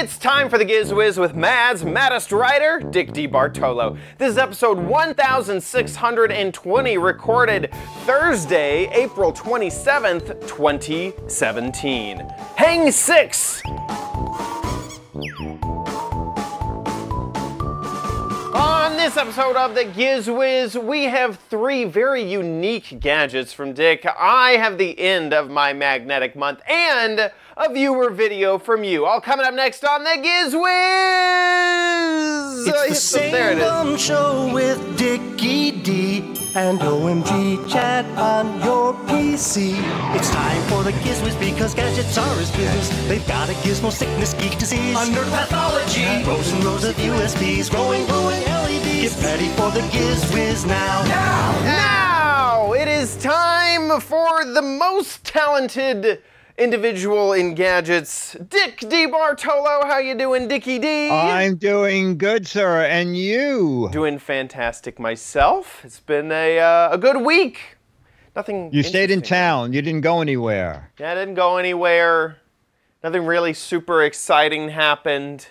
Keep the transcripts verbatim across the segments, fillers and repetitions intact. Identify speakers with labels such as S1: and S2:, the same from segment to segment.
S1: It's time for the Giz Wiz with Mad's maddest writer, Dick DeBartolo. This is episode one thousand six hundred twenty, recorded Thursday, April twenty-seventh, twenty seventeen. Hang six! On this episode of the Giz Wiz, we have three very unique gadgets from Dick. I have the end of my magnetic month and a viewer video from you. All coming up next on the Giz Wiz!
S2: It's
S1: uh,
S2: the same dumb show with Dickie D and O M G chat on your P C. It's time for the Giz Wiz because gadgets are his business. They've got a gizmo sickness, geek disease, under pathology, rows and rows of U S Bs, growing, glowing L E Ds. Get ready for the Giz Wiz now. Now!
S1: Now! It is time for the most talented individual in gadgets, Dick DeBartolo. How you doing, Dickie D?
S3: I'm doing good, sir. And you?
S1: Doing fantastic myself. It's been a uh, a good week. Nothing.
S3: You stayed in town. You didn't go anywhere.
S1: Yeah, I didn't go anywhere. Nothing really super exciting happened.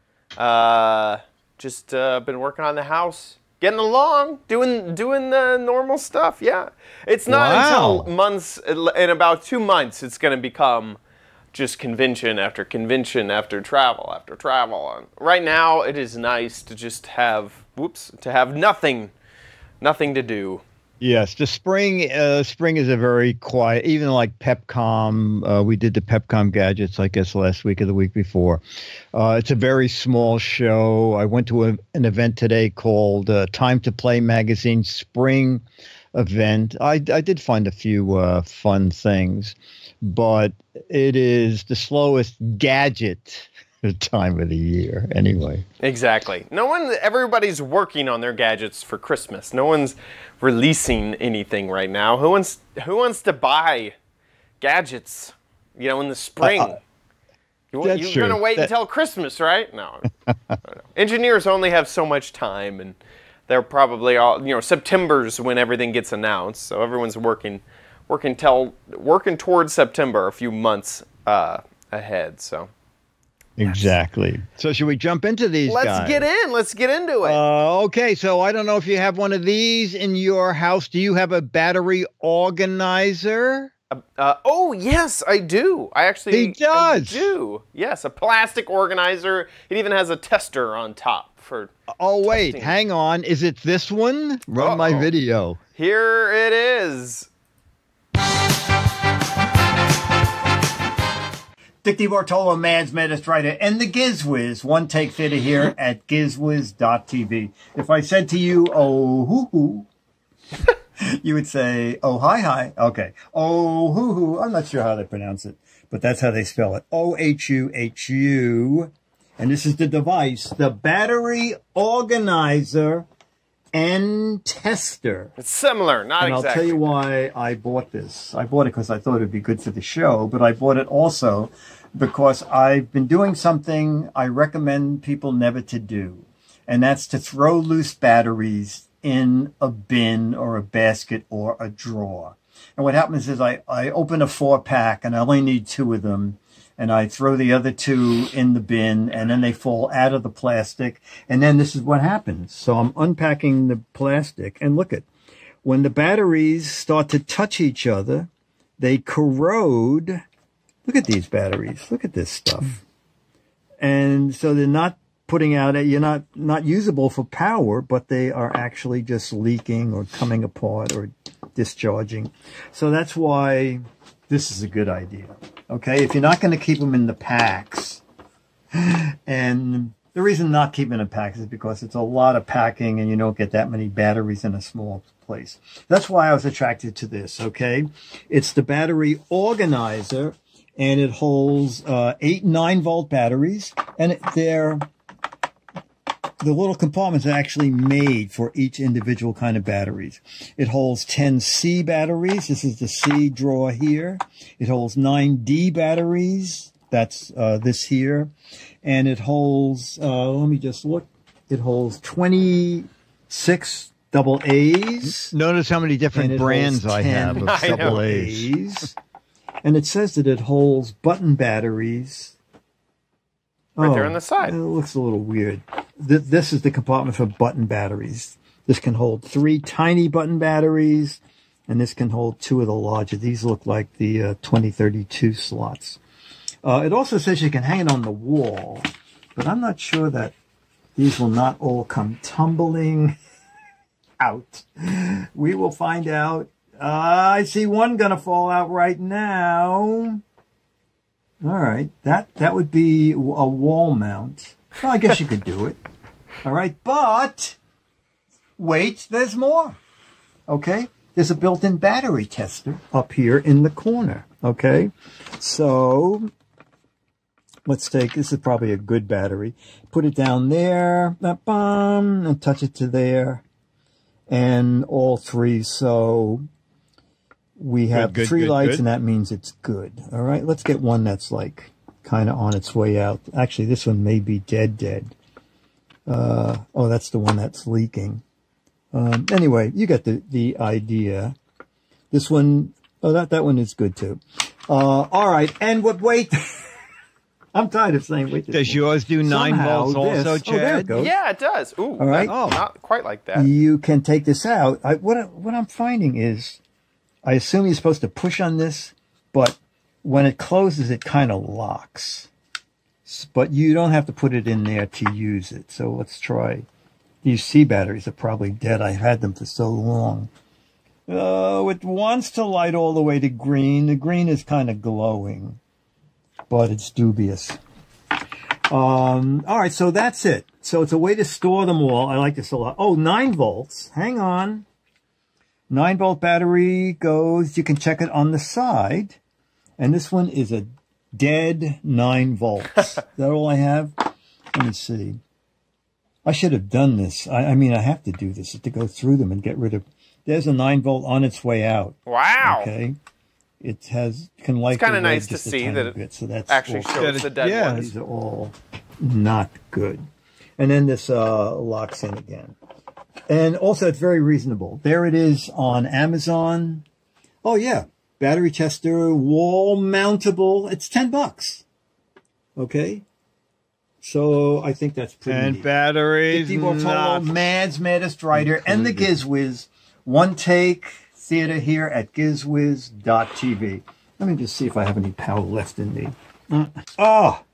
S1: Uh, just uh, been working on the house. Getting along, doing doing the normal stuff, yeah. It's not
S3: Wow.
S1: until months, in about two months, it's going to become just convention after convention after travel after travel. And right now, it is nice to just have, whoops, to have nothing, nothing to do.
S3: Yes, the spring. Uh, spring is a very quiet. Even like Pepcom, uh, we did the Pepcom gadgets, I guess, last week or the week before. Uh, it's a very small show. I went to a, an event today called uh, Time to Play Magazine Spring event. I, I did find a few uh, fun things, but it is the slowest gadget time of the year anyway.
S1: Exactly. No one, everybody's working on their gadgets for Christmas. No one's releasing anything right now. Who wants, who wants to buy gadgets, you know, in the spring?
S3: Uh, uh,
S1: you,
S3: that's
S1: you're
S3: true.
S1: going to wait
S3: That,
S1: until Christmas, right? No. I don't know. Engineers only have so much time, and they're probably all, you know, September's when everything gets announced. So everyone's working, working, till, working towards September a few months uh, ahead, so.
S3: Exactly. So should we jump into these
S1: Let's
S3: guys?
S1: get in. Let's get into it.
S3: Uh, okay, so I don't know if you have one of these in your house. Do you have a battery organizer?
S1: Uh, uh, oh, yes, I do. I actually
S3: He does.
S1: I do. Yes, a plastic organizer. It even has a tester on top for
S3: Oh, wait,
S1: testing.
S3: hang on. Is it this one? Run my
S1: Uh-oh.
S3: video.
S1: Here it is.
S4: Dick DeBartolo, Man's Maddest Writer, and the Giz Wiz, one take fitter here at giz wiz dot t v. If I said to you, oh, hoo hoo, you would say, oh, hi, hi. Okay. Oh, hoo hoo. I'm not sure how they pronounce it, but that's how they spell it. O H U H U. And this is the device, the battery organizer and tester.
S1: It's similar, not
S4: And
S1: exactly.
S4: I'll tell you why I bought this. I bought it because I thought it would be good for the show, but I bought it also because I've been doing something I recommend people never to do, and that's to throw loose batteries in a bin or a basket or a drawer. And what happens is I, I open a four pack and I only need two of them, and I throw the other two in the bin, and then they fall out of the plastic, and then this is what happens. So I'm unpacking the plastic, and look at, when the batteries start to touch each other, they corrode. Look at these batteries. Look at this stuff. And so they're not putting out, you're not, not usable for power, but they are actually just leaking or coming apart or discharging. So that's why this is a good idea. Okay, if you're not going to keep them in the packs, and the reason not keeping in packs is because it's a lot of packing and you don't get that many batteries in a small place. That's why I was attracted to this, okay? It's the battery organizer, and it holds uh, eight nine volt batteries, and it, they're, the little compartments are actually made for each individual kind of batteries. It holds ten C batteries. This is the C drawer here. It holds nine D batteries. That's uh, this here. And it holds, uh, let me just look. It holds twenty-six double A's.
S3: Notice how many different brands I have of
S1: I know.
S3: double A's.
S4: And it says that it holds button batteries
S1: Right
S4: Oh,
S1: there on the side.
S4: It looks a little weird. Th- this is the compartment for button batteries. This can hold three tiny button batteries, and this can hold two of the larger. These look like the uh, twenty thirty-two slots. Uh, it also says you can hang it on the wall, but I'm not sure that these will not all come tumbling out. We will find out. Uh, I see one gonna fall out right now. All right, that that would be a wall mount. Well, I guess you could do it. All right, but wait, there's more. Okay, there's a built-in battery tester up here in the corner. Okay, so let's take, this is probably a good battery. Put it down there, bum, and touch it to there, and all three. So we have
S3: good,
S4: three
S3: good,
S4: lights,
S3: good.
S4: and that means it's good. All right, let's get one that's like kind of on its way out. Actually, this one may be dead, dead. Uh, oh, that's the one that's leaking. Um, anyway, you get the, the idea. This one, oh, that, that one is good too. Uh, all right, and what, wait. I'm tired of saying wait.
S3: Does yours do nine
S4: Somehow
S3: volts also,
S4: this- oh, there it
S3: Chad?
S4: goes.
S1: Yeah, it does. Ooh,
S4: All right.
S1: oh, not quite like that.
S4: You can take this out. I, what, I- what I'm finding is, I assume you're supposed to push on this, but when it closes, it kind of locks. S- But you don't have to put it in there to use it. So let's try. These C batteries are probably dead. I've had them for so long. Oh, it wants to light all the way to green. The green is kind of glowing, but it's dubious. Um, all right, so that's it. So it's a way to store them all. I like this a lot. Oh, nine volts. Hang on. Nine volt battery goes, you can check it on the side. And this one is a dead nine volts. Is that all I have? Let me see. I should have done this. I, I mean, I have to do this to go through them and get rid of. There's a nine volt on its way out.
S1: Wow.
S4: Okay. It has, can light
S1: It's kind
S4: the
S1: of
S4: red
S1: nice to
S4: just a
S1: see
S4: tiny
S1: that it
S4: bit, so that's
S1: actually
S4: all-
S1: shows the dead
S3: Yeah.
S1: ones.
S4: These are all not good. And then this uh, locks in again. And also, it's very reasonable. There it is on Amazon. Oh, yeah. Battery tester, wall mountable. It's ten bucks. Okay. So I think that's pretty
S3: And
S4: neat.
S3: batteries.
S4: DeBartolo,
S3: not-
S4: Mad's Maddest Writer, and the Giz Wiz. One take theater here at giz wiz dot t v. Let me just see if I have any power left in me. Uh, oh!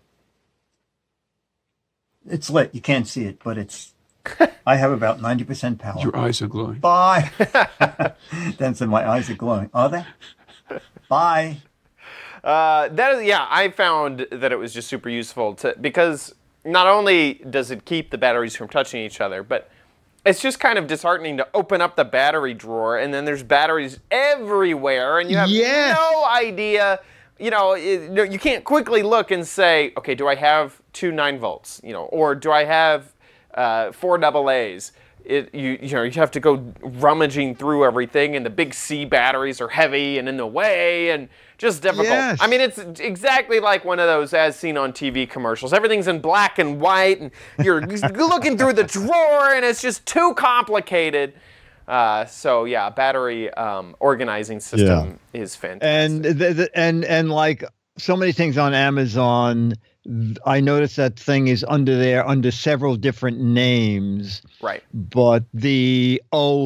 S4: It's lit. You can't see it, but it's... I have about ninety percent power.
S5: Your eyes are glowing.
S4: Bye. Dan said my eyes are glowing. Are they? Bye.
S1: Uh, that is, yeah, I found that it was just super useful to because not only does it keep the batteries from touching each other, but it's just kind of disheartening to open up the battery drawer and then there's batteries everywhere and you have
S3: Yes.
S1: no idea. You know, it, no, you can't quickly look and say, okay, do I have two nine volts? You know, or do I have uh, four double A's? It, you, you know, you have to go rummaging through everything, and the big C batteries are heavy and in the way, and just difficult.
S3: Yes.
S1: I mean, it's exactly like one of those as seen on T V commercials. Everything's in black and white, and you're looking through the drawer, and it's just too complicated. Uh, so yeah, battery um, organizing system is fantastic.
S3: And the, the, and and like so many things on Amazon, I noticed that thing is under there under several different names.
S1: Right.
S3: But the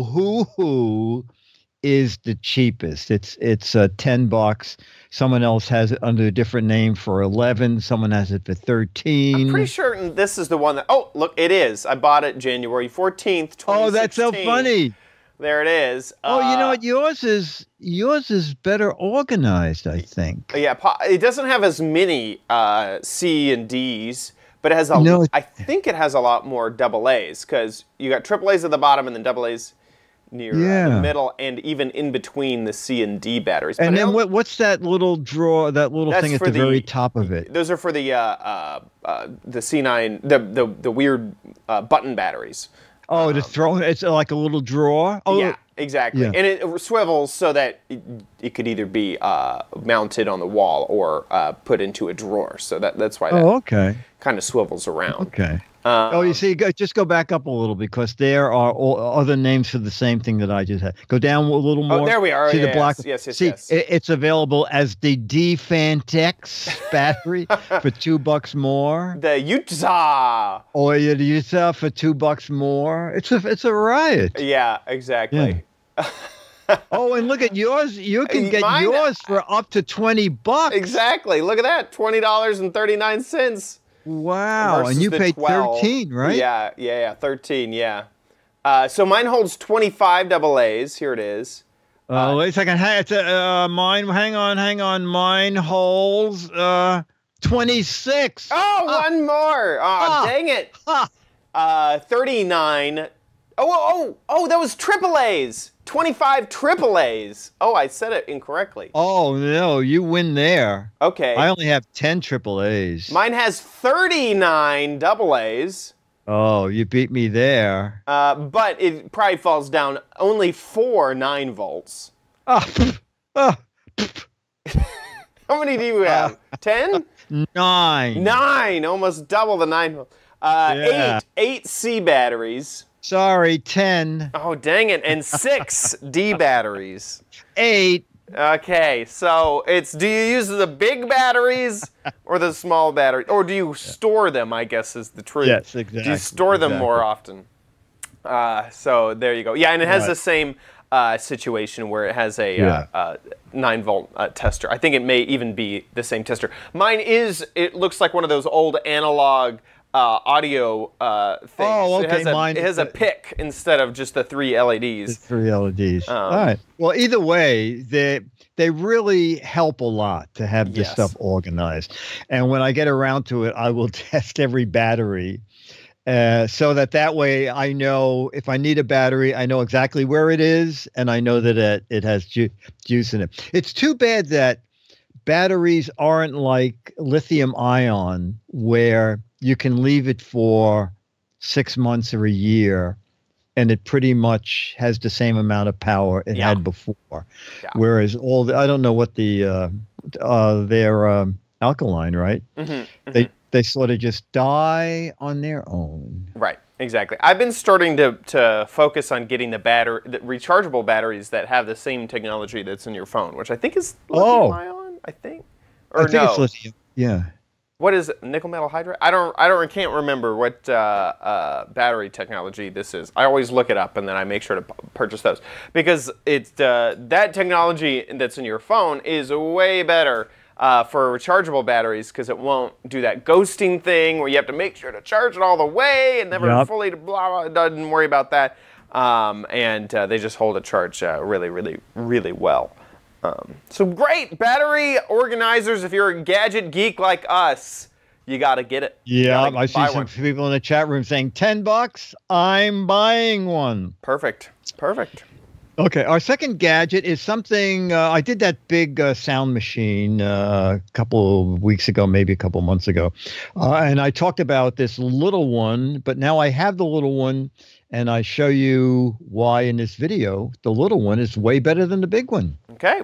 S3: Ohuhu is the cheapest. It's it's uh, ten bucks. Someone else has it under a different name for eleven. Someone has it for thirteen.
S1: I'm pretty sure this is the one that. Oh, look, it is. I bought it January fourteenth, twenty sixteen.
S3: Oh, that's so funny.
S1: There it is.
S3: Oh, you know
S1: Uh,
S3: what? Yours is yours is better organized, I think.
S1: Yeah, po- it doesn't have as many uh, C and D's, but it has a.
S3: No, it-
S1: I think it has a lot more double A's because you got triple A's at the bottom and then double A's near uh, the
S3: Yeah.
S1: middle and even in between the C and D batteries. But
S3: And
S1: I
S3: then
S1: don't-
S3: what? What's that little drawer? That little
S1: That's
S3: thing at
S1: for
S3: the,
S1: the-
S3: very top of it.
S1: Those are for the uh, uh, uh, the C nine, the the the weird uh, button batteries.
S3: Oh, to throw it's like a little drawer. Oh,
S1: Yeah, exactly.
S3: yeah.
S1: And it swivels so that it, it could either be uh, mounted on the wall or uh, put into a drawer. So that that's why that
S3: oh, okay,
S1: kind of swivels around.
S3: okay.
S1: Um,
S3: Oh, you see, go, just go back up a little because there are all, other names for the same thing that I just had. Go down a little more.
S1: Oh, there we are.
S3: See
S1: yeah,
S3: the black.
S1: Yes, yes,
S3: see,
S1: yes.
S3: it, it's available as the D-Fantex battery for two bucks more,
S1: The Utah.
S3: or you use uh, for two bucks more. It's a it's a riot.
S1: Yeah, exactly.
S3: Oh, and look at yours. You can get
S1: Mine-
S3: yours for up to twenty bucks.
S1: Exactly. Look at that. twenty dollars and thirty-nine cents.
S3: Wow,
S1: versus
S3: and you
S1: the
S3: paid
S1: twelve.
S3: thirteen, right?
S1: Yeah, yeah, yeah, thirteen, yeah. Uh, so mine holds twenty-five double A's. Here it is.
S3: Uh, wait a second. Hey, it's a, uh, mine. Hang on, hang on. Mine holds uh, twenty-six.
S1: Oh,
S3: Ah.
S1: one more. Oh,
S3: Ah.
S1: dang it.
S3: Ha.
S1: Uh, thirty-nine. Oh, oh, oh, oh, that was triple A's. twenty-five triple A's. Oh, I said it incorrectly.
S3: Oh no, you win there.
S1: Okay.
S3: I only have ten triple A's.
S1: Mine has thirty-nine double A's.
S3: Oh, you beat me there.
S1: Uh, but it probably falls down only four nine volts.
S3: Ah, ah,
S1: How many do you have? Ten?
S3: nine.
S1: Nine, almost double the nine volts. Uh,
S3: Yeah.
S1: Eight, eight C batteries.
S3: Sorry, ten.
S1: Oh, dang it. And six D batteries.
S3: Eight.
S1: Okay, so it's, do you use the big batteries or the small batteries? Or do you store them, I guess is the truth.
S3: Yes,
S1: Do you
S3: exactly,
S1: store them
S3: exactly.
S1: more often? Uh, so there you go. Yeah, and it has
S3: Right.
S1: the same uh, situation where it has a
S3: Yeah.
S1: uh, uh, nine volt uh, tester. I think it may even be the same tester. Mine is, it looks like one of those old analog uh, audio uh, things.
S3: Oh,
S1: It
S3: okay,
S1: has a,
S3: mine-
S1: it has a pick instead of just the three L E Ds.
S3: Three L E Ds.
S1: Um,
S3: All right. Well, either way, they they really help a lot to have this
S1: Yes.
S3: stuff organized. And when I get around to it, I will test every battery, uh, so that that way I know if I need a battery, I know exactly where it is, and I know that it it has ju- juice in it. It's too bad that batteries aren't like lithium ion, where you can leave it for six months or a year, and it pretty much has the same amount of power it
S1: Yeah.
S3: had before.
S1: Yeah.
S3: Whereas all the, I don't know what the uh, uh, they're um, alkaline, right?
S1: Mhm,
S3: They they sort of just die on their own.
S1: Right, exactly. I've been starting to, to focus on getting the battery, the rechargeable batteries that have the same technology that's in your phone, which I think is
S3: Oh.
S1: lithium ion. I think, or
S3: I think
S1: no,
S3: it's lithium. Yeah.
S1: what is it? Nickel metal hydride? I don't, I don't, can't remember what uh, uh, battery technology this is. I always look it up and then I make sure to p- purchase those because it's uh, that technology that's in your phone is way better. Uh, for rechargeable batteries because it won't do that ghosting thing where you have to make sure to charge it all the way and never
S3: Yep.
S1: fully blah, blah, doesn't worry about that. Um, and uh, they just hold a charge uh, really, really, really well. Um, so great battery organizers. If you're a gadget geek like us, you got to get it. You
S3: Yeah,
S1: gotta
S3: I see
S1: buy
S3: some
S1: one.
S3: people in the chat room saying ten bucks. I'm buying one.
S1: Perfect. Perfect.
S3: Okay, our second gadget is something uh, I did that big uh, sound machine uh, a couple of weeks ago, maybe a couple of months ago, uh, and I talked about this little one. But now I have the little one, and I show you why in this video. The little one is way better than the big one.
S1: Okay.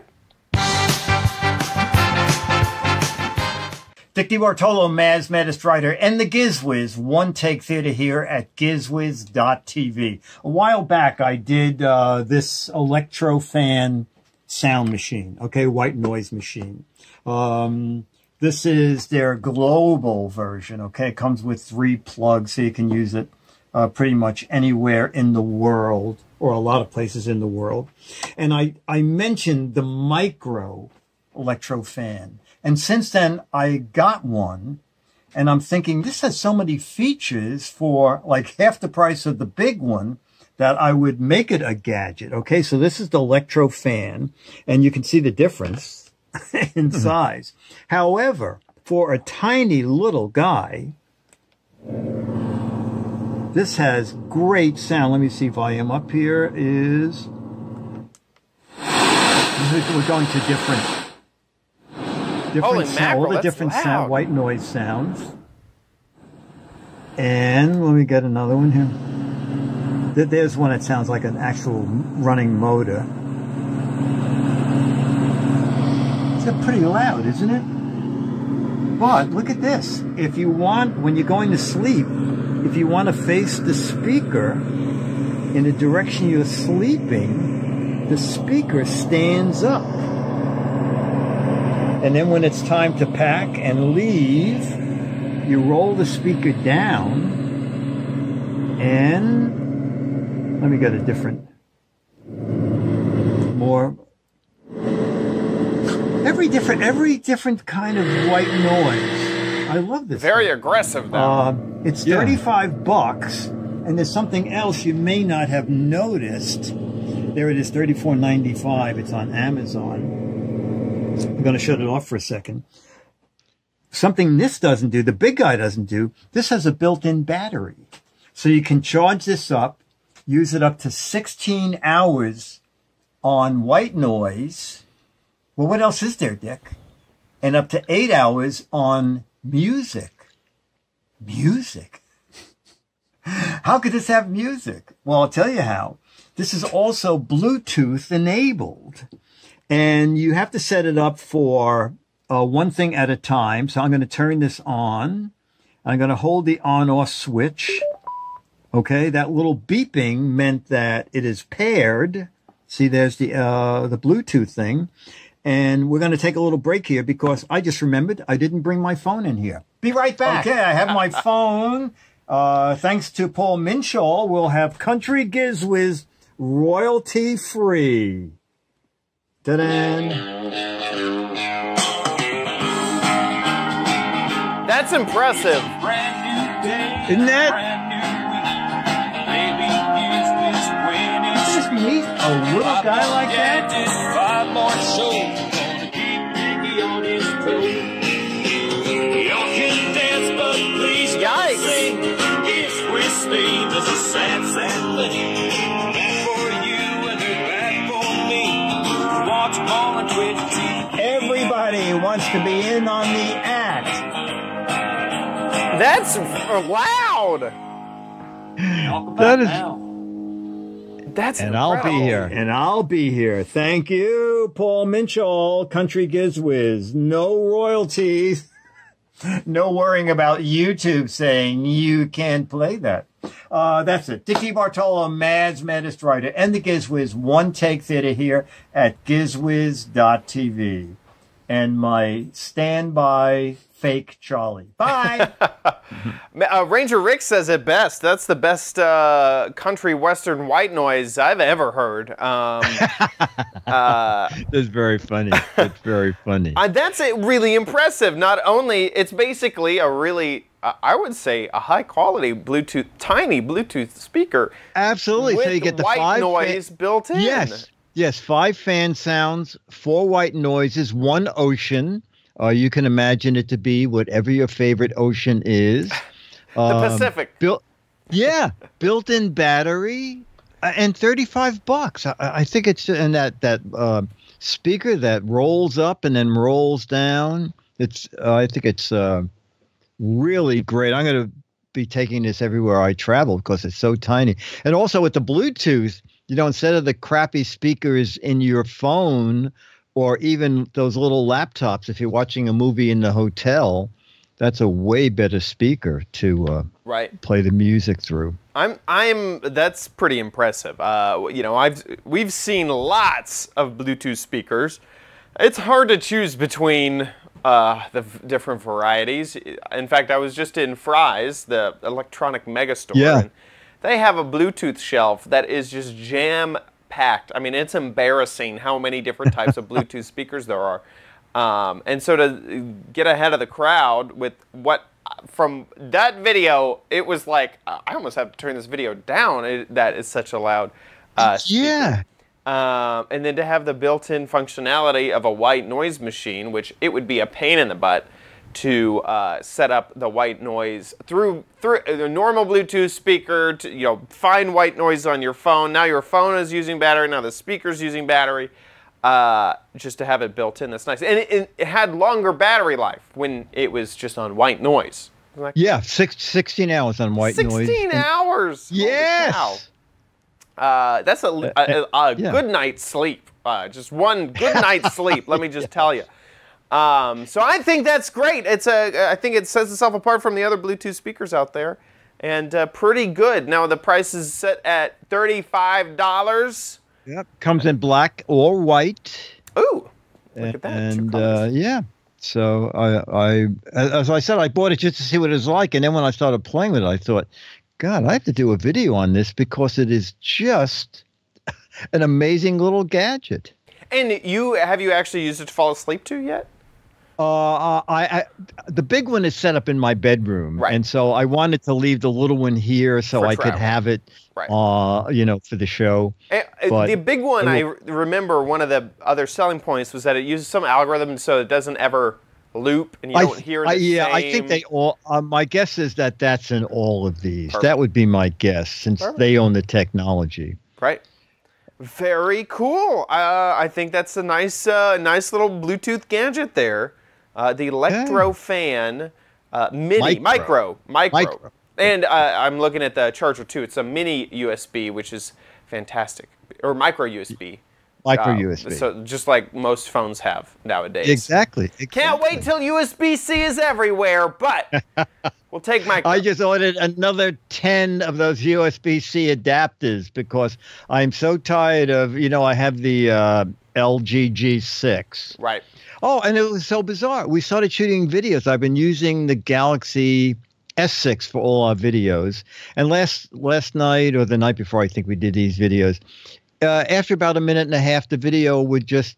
S4: Dick DeBartolo, Maz, Maddest Writer, and the Giz Wiz, One Take Theater here at giz wiz dot t v. A while back, I did uh, this electro fan sound machine, okay, white noise machine. Um, this is their global version, okay? It comes with three plugs, so you can use it uh, pretty much anywhere in the world, or a lot of places in the world. And I, I mentioned the micro electro fan. And since then, I got one, and I'm thinking this has so many features for like half the price of the big one that I would make it a gadget. Okay, so this is the electro fan, and you can see the difference in size. However, for a tiny little guy, this has great sound. Let me see, volume up here is, we're going to different
S1: Holy
S4: different sound,
S1: mackerel,
S4: all the
S1: that's
S4: different
S1: loud.
S4: sound, white noise sounds. And let me get another one here. There- There's one that sounds like an actual running motor. It's pretty loud, isn't it? But look at this. If you want, when you're going to sleep, if you want to face the speaker in the direction you're sleeping, the speaker stands up. And then when it's time to pack and leave, you roll the speaker down and let me get a different, more, every different, every different kind of white noise. I love this.
S1: Very
S4: thing.
S1: aggressive, though.
S4: Uh, it's
S3: Yeah.
S4: thirty-five bucks, and there's something else you may not have noticed. There it is, thirty-four ninety-five. It's on Amazon. I'm going to shut it off for a second. Something this doesn't do, the big guy doesn't do, this has a built-in battery. So you can charge this up, use it up to sixteen hours on white noise. Well, what else is there, Dick? And up to eight hours on music. Music? How could this have music? Well, I'll tell you how. This is also Bluetooth enabled. And you have to set it up for uh, one thing at a time. So I'm going to turn this on. I'm going to hold the on-off switch. Okay, that little beeping meant that it is paired. See, there's the uh, the Bluetooth thing. And we're going to take a little break here because I just remembered I didn't bring my phone in here. Be right back. Okay, I have my phone. Uh, thanks to Paul Minshall, we'll have Country Giz Wiz royalty free. Ta-da!
S1: That's impressive.
S3: Isn't that?
S4: Just meet a little guy like that.
S5: Five more shows, gonna keep Mickey on his toes. Y'all can dance, but please don't
S1: Yikes.
S5: sing. Giz Wiz theme is a sad, sad thing. Bad for you and they're bad for me. Watch them on Twitch T V.
S4: Everybody wants to be in on the act.
S1: That's loud.
S3: That is,
S1: That's
S3: and I'll be
S1: incredible.
S3: here.
S4: And I'll be here. Thank you, Paul Minshall, Country Giz Wiz. No royalties. No worrying about YouTube saying you can't play that. Uh, that's it. Dick DeBartolo, Mad's Maddest Writer, and the Giz Wiz One Take Theater here at gizwiz dot t v. And my standby fake Charlie. Bye.
S1: Uh, Ranger Rick says it best. That's the best uh, country western white noise I've ever heard. Um, uh,
S3: that's very funny. That's very funny.
S1: uh, that's it, really impressive. Not only, it's basically a really, uh, I would say, a high quality Bluetooth, tiny Bluetooth speaker.
S3: Absolutely.
S1: With
S3: So you get the
S1: white
S3: five
S1: noise
S3: fa-
S1: built in.
S3: Yes. Yes. Five fan sounds, four white noises, one ocean. Uh, you can imagine it to be whatever your favorite ocean is.
S1: The
S3: Um,
S1: Pacific.
S3: Built, yeah, built-in battery, uh, and thirty-five bucks. I, I think it's and that that uh, speaker that rolls up and then rolls down. It's uh, I think it's uh, really great. I'm going to be taking this everywhere I travel because it's so tiny. And also with the Bluetooth, you know, instead of the crappy speakers in your phone or even those little laptops, if you're watching a movie in the hotel, that's a way better speaker to uh,
S1: Right.
S3: play the music through.
S1: I'm I'm that's pretty impressive. Uh, you know, I've we've seen lots of Bluetooth speakers. It's hard to choose between uh, the v- different varieties. In fact, I was just in Fry's, the electronic megastore,
S3: Yeah.
S1: and they have a Bluetooth shelf that is just jam packed. I mean, it's embarrassing how many different types of Bluetooth speakers there are. Um, and so to get ahead of the crowd with what, from that video, it was like, uh, I almost have to turn this video down. It, that is such a loud uh, speaker.
S3: Yeah.
S1: Um, and then to have the built-in functionality of a white noise machine, which it would be a pain in the butt to uh, set up the white noise through through the normal Bluetooth speaker to, you know, find white noise on your phone. Now your phone is using battery. Now the speaker's using battery. Uh, just to have it built in, that's nice. And it, it, it had longer battery life when it was just on white noise. Like,
S3: Yeah, six, sixteen hours on white noise.
S1: sixteen
S3: And-
S1: hours. Holy
S3: Yes.
S1: cow. Uh, that's a, a, a, a
S3: yeah.
S1: good night's sleep. Uh, just one good night's sleep, let me just tell you. Um, so I think that's great. It's a, I think it sets itself apart from the other Bluetooth speakers out there, and uh, pretty good. Now the price is set at thirty-five dollars.
S3: Yep, comes in black or white.
S1: Ooh, look at that.
S3: And uh, yeah, so I, I, as I said, I bought it just to see what it was like, and then when I started playing with it, I thought, God, I have to do a video on this because it is just an amazing little gadget.
S1: And you have you actually used it to fall asleep to yet?
S3: Uh, I, I the big one is set up in my bedroom,
S1: Right.
S3: and so I wanted to leave the little one here so
S1: For
S3: I
S1: travel.
S3: could have it,
S1: Right.
S3: uh, you know, for the show.
S1: And, uh,
S3: But
S1: the big one,
S3: it
S1: I
S3: will-
S1: re- remember one of the other selling points was that it uses some algorithm so it doesn't ever loop and you
S3: I,
S1: don't hear the
S3: I, yeah,
S1: same.
S3: I think they all. Uh, my guess is that that's in all of these.
S1: Perfect.
S3: That would be my guess, since
S1: Perfect.
S3: they own the technology.
S1: Right. Very cool. Uh, I think that's a nice, uh, nice little Bluetooth gadget there. Uh, the Electro Fan uh, Mini,
S3: Micro.
S1: micro, micro.
S3: Micro.
S1: And uh, I'm looking at the charger too. It's a mini U S B, which is fantastic, or micro U S B.
S3: Micro
S1: Uh,
S3: U S B.
S1: So just like most phones have nowadays.
S3: Exactly. exactly.
S1: Can't wait till U S B C is everywhere, but we'll take micro.
S3: I just ordered another ten of those U S B C adapters because I'm so tired of, you know, I have the uh, L G G six.
S1: Right.
S3: Oh, and it was so bizarre. We started shooting videos. I've been using the Galaxy S six for all our videos. And last last night or the night before, I think we did these videos. Uh, after about a minute and a half, the video would just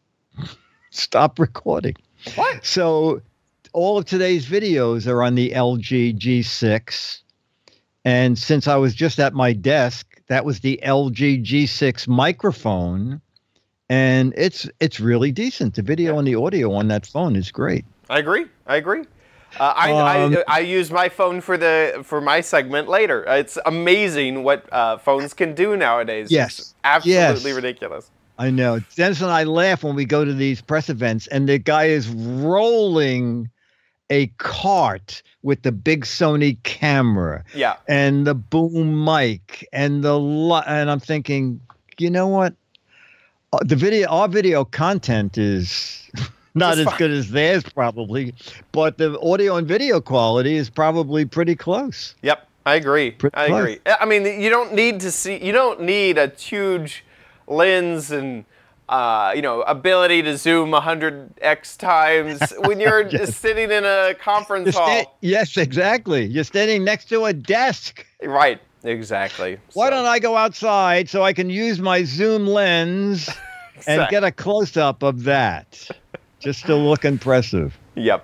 S3: stop recording.
S1: What?
S3: So all of today's videos are on the L G G six. And since I was just at my desk, that was the L G G six microphone. And it's it's really decent. The video and the audio on that phone is great.
S1: I agree. I agree. Uh, I,
S3: Um,
S1: I I use my phone for the for my segment later. It's amazing what uh, phones can do nowadays.
S3: Yes.
S1: It's absolutely
S3: Yes.
S1: ridiculous.
S3: I know. Dennis and I laugh when we go to these press events, and the guy is rolling a cart with the big Sony camera
S1: Yeah.
S3: and the boom mic and the li- and I'm thinking, you know what? Uh, the video, our video content is not
S1: Just
S3: as
S1: fine.
S3: good as theirs, probably, but the audio and video quality is probably pretty close.
S1: Yep. I agree.
S3: Pretty
S1: I
S3: close.
S1: agree. I mean, you don't need to see. You don't need a huge lens and. Uh, you know, ability to zoom one hundred x times when you're just sitting in a conference
S3: You're sta-
S1: hall.
S3: yes, exactly. You're standing next to a desk.
S1: Right. Exactly.
S3: Why
S1: So-
S3: don't I go outside so I can use my zoom lens and
S1: Exactly.
S3: get a close up of that, just to look impressive?
S1: Yep.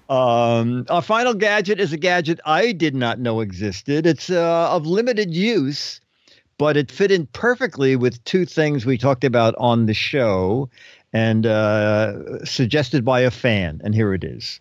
S3: Um, our final gadget is a gadget I did not know existed. It's uh, of limited use, but it fit in perfectly with two things we talked about on the show and uh, suggested by a fan. And here it is.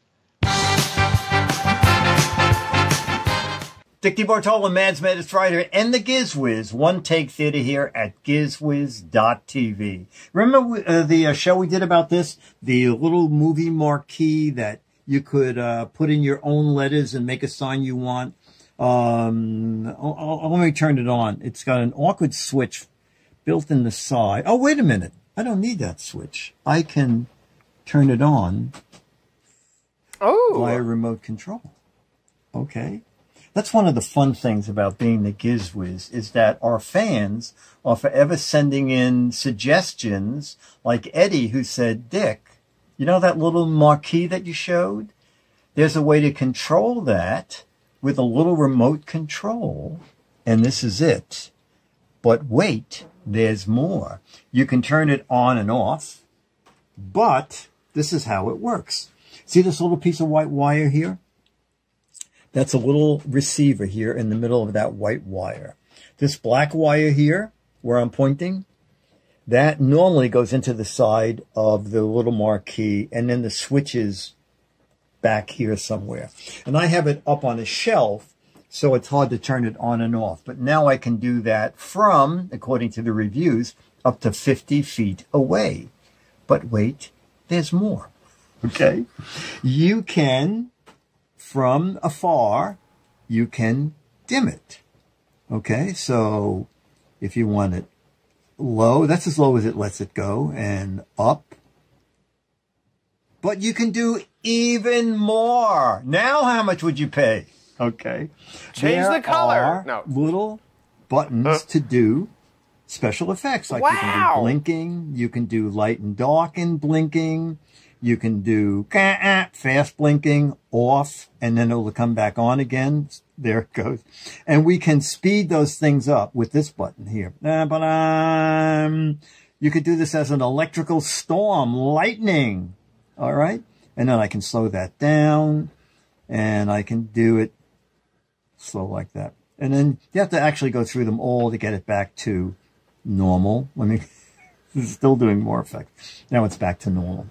S4: Dick DeBartolo, Man's Maddest Writer, and the Giz Wiz, One Take Theater here at giz wiz dot t v. Remember uh, the uh, show we did about this? The little movie marquee that you could uh, put in your own letters and make a sign you want. Um, oh, oh, let me turn it on. It's got an awkward switch built in the side. Oh, wait a minute. I don't need that switch. I can turn it on
S1: Oh.
S4: via remote control. Okay. That's one of the fun things about being the Giz Wiz is that our fans are forever sending in suggestions, like Eddie, who said, Dick, you know that little marquee that you showed? There's a way to control that with a little remote control, and this is it. But wait, there's more. You can turn it on and off, but this is how it works. See this little piece of white wire here? That's a little receiver here in the middle of that white wire. This black wire here, where I'm pointing, that normally goes into the side of the little marquee, and then the switch is back here somewhere. And I have it up on a shelf, so it's hard to turn it on and off. But now I can do that from, according to the reviews, up to fifty feet away. But wait, there's more. Okay? You can, from afar, you can dim it. Okay? So if you want it low, that's as low as it lets it go, and up, But you can do even more. Now, how much would you pay? Okay.
S1: Change
S4: There
S1: the color.
S4: are
S1: No.
S4: little buttons
S1: Uh.
S4: to do special effects. Like you can
S1: Wow.
S4: do blinking. You can do light and dark and blinking. You can do fast blinking, off, and then it'll come back on again. There it goes. And we can speed those things up with this button here. But um, you could do this as an electrical storm, lightning. All right. And then I can slow that down, and I can do it slow like that. And then you have to actually go through them all to get it back to normal. Let me, this is still doing more effect. Now it's back to normal.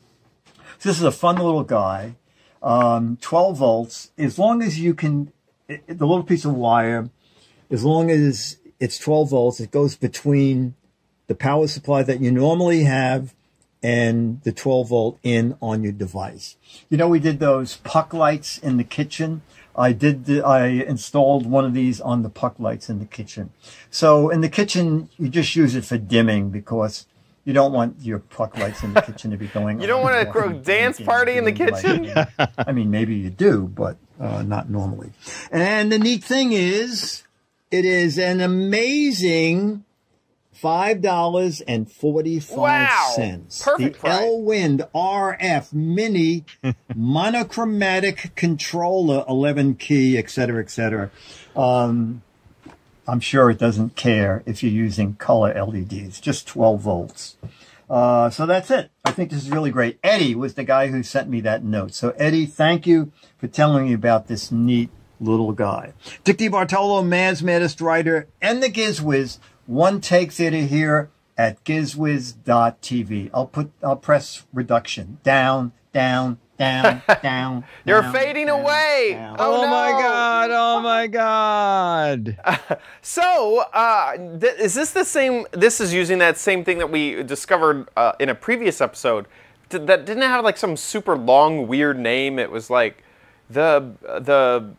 S4: So this is a fun little guy. Um, twelve volts. As long as you can, it, the little piece of wire, as long as it's twelve volts, it goes between the power supply that you normally have and the twelve volt in on your device. You know, we did those puck lights in the kitchen. I did, the, I installed one of these on the puck lights in the kitchen. So in the kitchen, you just use it for dimming because you don't want your puck lights in the kitchen to be going on.
S1: You don't want
S4: and
S1: a
S4: off and
S1: dance
S4: blinking
S1: party in the
S4: and doing
S1: kitchen?
S4: lighting. I mean, maybe you do, but uh, not normally. And the neat thing is, it is an amazing five dollars and forty-five cents.
S1: Wow. Perfect
S4: The
S1: price.
S4: L-Wind R F Mini monochromatic controller, eleven key, et cetera, et cetera. Um, I'm sure it doesn't care if you're using color L E Ds, just twelve volts. Uh, so that's it. I think this is really great. Eddie was the guy who sent me that note. So Eddie, thank you for telling me about this neat little guy. Dick DeBartolo, man's maddest writer, and the Giz Wiz. One Take Theater here at giz wiz dot t v. I'll put, I'll press reduction. Down, down, down, down.
S1: You're
S4: down,
S1: fading
S4: down,
S1: away.
S4: down.
S1: Oh,
S3: Oh, my
S1: no.
S3: God. Oh, my God.
S1: So, uh, th- is this the same? This is using that same thing that we discovered uh, in a previous episode. Did, that didn't have like some super long, weird name. It was like the the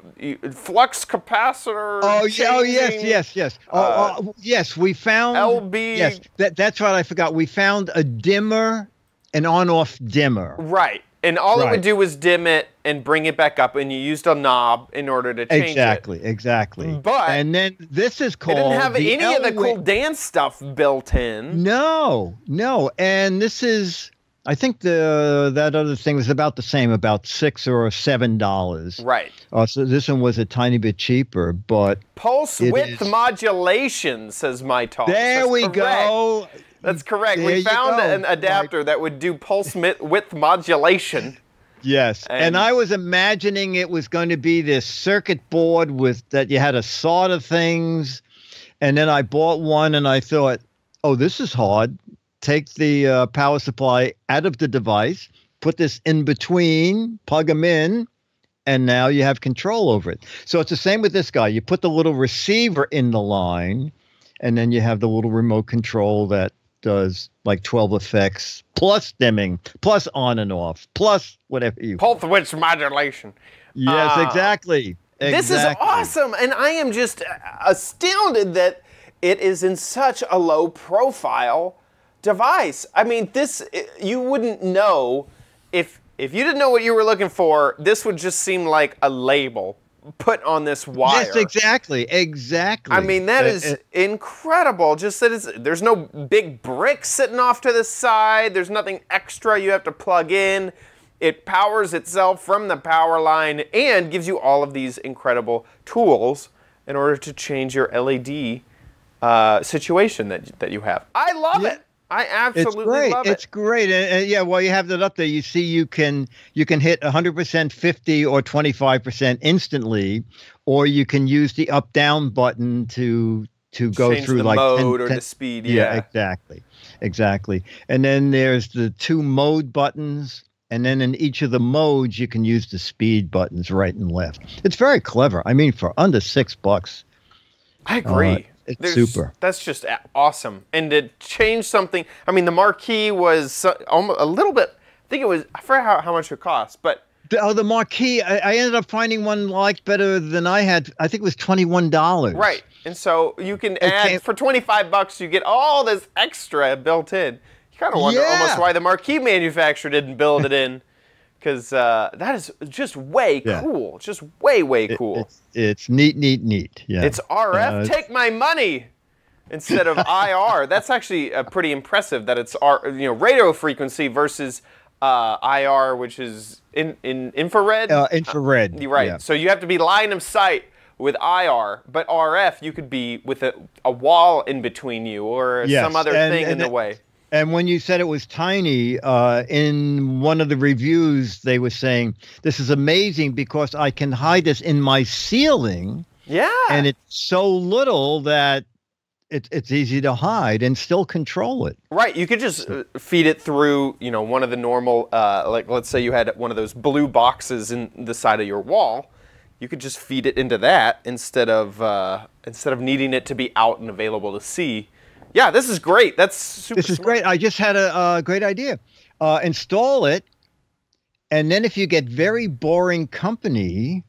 S1: flux capacitor.
S3: Oh, yeah, oh yes,
S1: changing,
S3: yes, yes. Oh,
S1: uh,
S3: oh, yes, we found.
S1: L B.
S3: Yes, that, that's right. I forgot. We found a dimmer, an on-off dimmer.
S1: Right. And all it
S3: Right.
S1: would do was dim it and bring it back up, and you used a knob in order to change
S3: Exactly,
S1: it.
S3: exactly.
S1: But
S3: and then this is
S1: It
S3: called.
S1: didn't have
S3: the
S1: any of the
S3: L-Wi-
S1: cool dance stuff built in.
S3: No, no, and this is. I think the that other thing was about the same, about six or seven dollars.
S1: Right.
S3: Uh, so this one was a tiny bit cheaper, but
S1: Pulse
S3: It
S1: width
S3: is-
S1: modulation, says my talk.
S3: there
S1: That's
S3: we
S1: correct.
S3: go.
S1: That's correct.
S3: There
S1: We
S3: you
S1: found
S3: go.
S1: an adapter that would do pulse mi- width modulation.
S3: Yes, and,
S1: And-
S3: I was imagining it was going to be this circuit board with that you had to solder things, and then I bought one and I thought, oh, this is hard. Take the uh, power supply out of the device, put this in between, plug them in, and now you have control over it. So it's the same with this guy. You put the little receiver in the line, and then you have the little remote control that does like twelve effects, plus dimming, plus on and off, plus whatever you
S1: Pulse width modulation.
S3: Yes,
S1: Ah.
S3: exactly.
S1: This is
S3: Exactly.
S1: awesome, and I am just astounded that it is in such a low profile device. I mean, this, you wouldn't know if if you didn't know what you were looking for. This would just seem like a label put on this wire.
S3: Yes, exactly, exactly.
S1: I mean, that
S3: Uh,
S1: is
S3: uh,
S1: incredible. Just that it's, there's no big brick sitting off to the side. There's nothing extra you have to plug in. It powers itself from the power line and gives you all of these incredible tools in order to change your L E D uh, situation that that you have. I love
S3: Yeah.
S1: it. I
S3: it's
S1: absolutely
S3: great.
S1: love
S3: It's
S1: it.
S3: great. And, and yeah, while you have that up there, you see you can you can hit one hundred percent, fifty or twenty-five percent instantly, or you can use the up down button to to go
S1: Change
S3: through
S1: the
S3: like
S1: mode
S3: ten,
S1: or
S3: ten
S1: the speed.
S3: Yeah,
S1: Yeah.
S3: exactly. Exactly. And then there's the two mode buttons. And then in each of the modes, you can use the speed buttons right and left. It's very clever. I mean, for under six bucks.
S1: I agree.
S3: Uh, it's
S1: There's-
S3: super.
S1: That's just a- awesome. And to change something, I mean, the marquee was so- almost a little bit, I think it was, I forgot how, how much it cost, but
S3: The, oh, the marquee. I, I ended up finding one liked better than I had. I think it was twenty-one dollars.
S1: right. And so you can add,
S3: came-
S1: for twenty-five bucks, you get all this extra built in. You kind of wonder
S3: Yeah.
S1: almost why the marquee manufacturer didn't build it in, because uh, that is just way
S3: Yeah.
S1: cool. It's just way, way
S3: It-
S1: cool.
S3: it's, it's neat, neat, neat. Yeah.
S1: It's R F.
S3: Uh,
S1: Take my money instead of I R. That's actually uh, pretty impressive that it's R, you know, radio frequency versus uh, I R, which is in, in infrared.
S3: Uh, infrared.
S1: You're right.
S3: Yeah.
S1: So you have to be line of sight with I R, but R F you could be with a, a wall in between you or
S3: Yes,
S1: some other
S3: and-
S1: thing in
S3: and
S1: the
S3: it-
S1: way.
S3: And when you said it was tiny, uh, in one of the reviews, they were saying, this is amazing because I can hide this in my ceiling.
S1: Yeah.
S3: And it's so little that it, it's easy to hide and still control it.
S1: Right, you could just uh, feed it through, you know, one of the normal, uh, like let's say you had one of those blue boxes in the side of your wall. You could just feed it into that instead of uh, instead of needing it to be out and available to see. Yeah, this is great. That's super.
S3: This is
S1: smart.
S3: great. I just had a, a great idea. Uh, install it, and then if you get very boring company,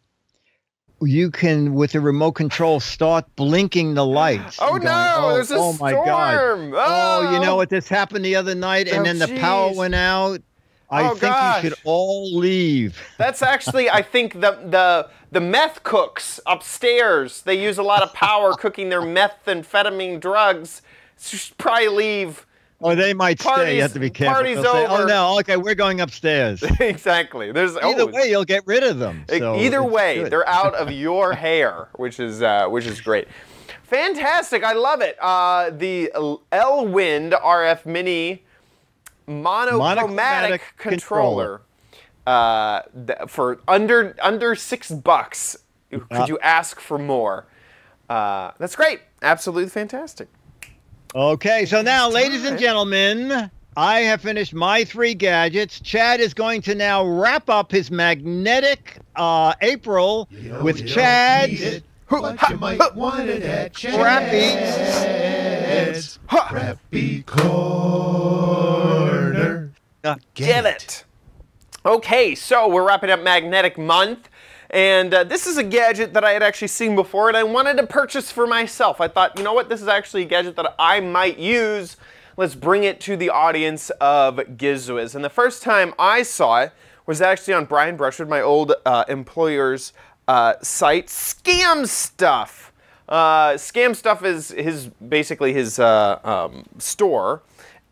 S3: you can, with the remote control, start blinking the lights.
S1: Oh
S3: and
S1: no!
S3: going,
S1: there's a
S3: oh
S1: storm.
S3: my God. Oh, you know
S1: Oh.
S3: what? This happened the other night, and
S1: Oh,
S3: then the power
S1: geez.
S3: went out. I
S1: Oh,
S3: think
S1: gosh.
S3: you should all leave.
S1: That's actually, I think, the the the meth cooks upstairs. They use a lot of power cooking their methamphetamine drugs. So you should probably leave.
S3: Oh, they might stay.
S1: Party's-
S3: You have to be careful.
S1: party's
S3: They'll say,
S1: over.
S3: oh no, okay, we're going upstairs.
S1: Exactly. There's
S3: Either
S1: oh,
S3: way, you'll get rid of them.
S1: E-
S3: So
S1: Either
S3: it's
S1: way,
S3: good.
S1: they're out of your hair, which is uh, which is great. Fantastic, I love it. Uh, the L-Wind R F Mini monochromatic,
S3: Monochromatic
S1: controller, uh, th- for under under six bucks. Could
S3: Yep.
S1: you ask for more? Uh, that's great. Absolutely fantastic.
S3: Okay, so now, ladies and gentlemen, I have finished my three gadgets. Chad is going to now wrap up his magnetic uh, April with Chad's
S6: But you might want it at Chad's Rappy Corner.
S1: Get it. Okay, so we're wrapping up Magnetic Month, and uh, this is a gadget that I had actually seen before, and I wanted to purchase for myself. I thought, you know what, this is actually a gadget that I might use. Let's bring it to the audience of Giz Wiz. And the first time I saw it was actually on Brian Brushwood, my old uh, employer's uh, site, Scam Stuff. Uh, Scam Stuff is his basically his uh, um, store.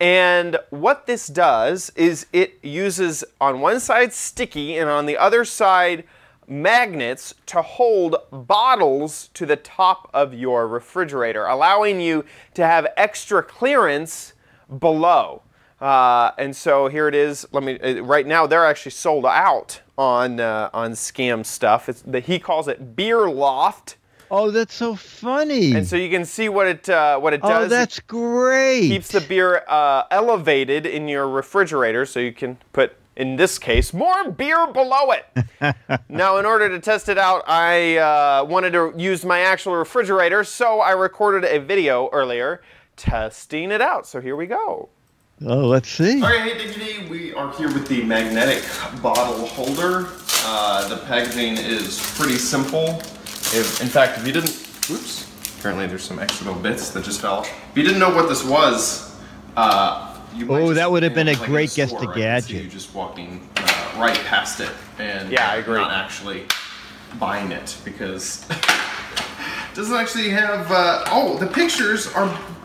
S1: And what this does is it uses on one side sticky and on the other side magnets to hold bottles to the top of your refrigerator, allowing you to have extra clearance below. Uh, and so here it is. Let me. Uh, right now they're actually sold out on uh, on Scam Stuff. It's the, he calls it Beer Loft.
S3: Oh, that's so funny.
S1: And so you can see what it uh, what it does.
S3: Oh, that's great.
S1: Keeps the beer uh, elevated in your refrigerator, so you can put, in this case, more beer below it. Now, in order to test it out, I uh, wanted to use my actual refrigerator, so I recorded a video earlier testing it out. So here we go.
S3: Oh, let's see.
S1: All right, hey Diggity, we are here with the magnetic bottle holder. Uh, the packaging is pretty simple. If, in fact, if you didn't, oops, apparently there's some extra little bits that just fell. If you didn't know what this was, uh, you might
S3: Oh,
S1: just,
S3: that would have
S1: you know,
S3: been a
S1: like in
S3: great
S1: the
S3: guess
S1: store,
S3: to
S1: right? You see
S3: gadget.
S1: you just walking uh, right past it and Yeah, I agree. not actually buying it because it doesn't actually have, uh, oh, the pictures are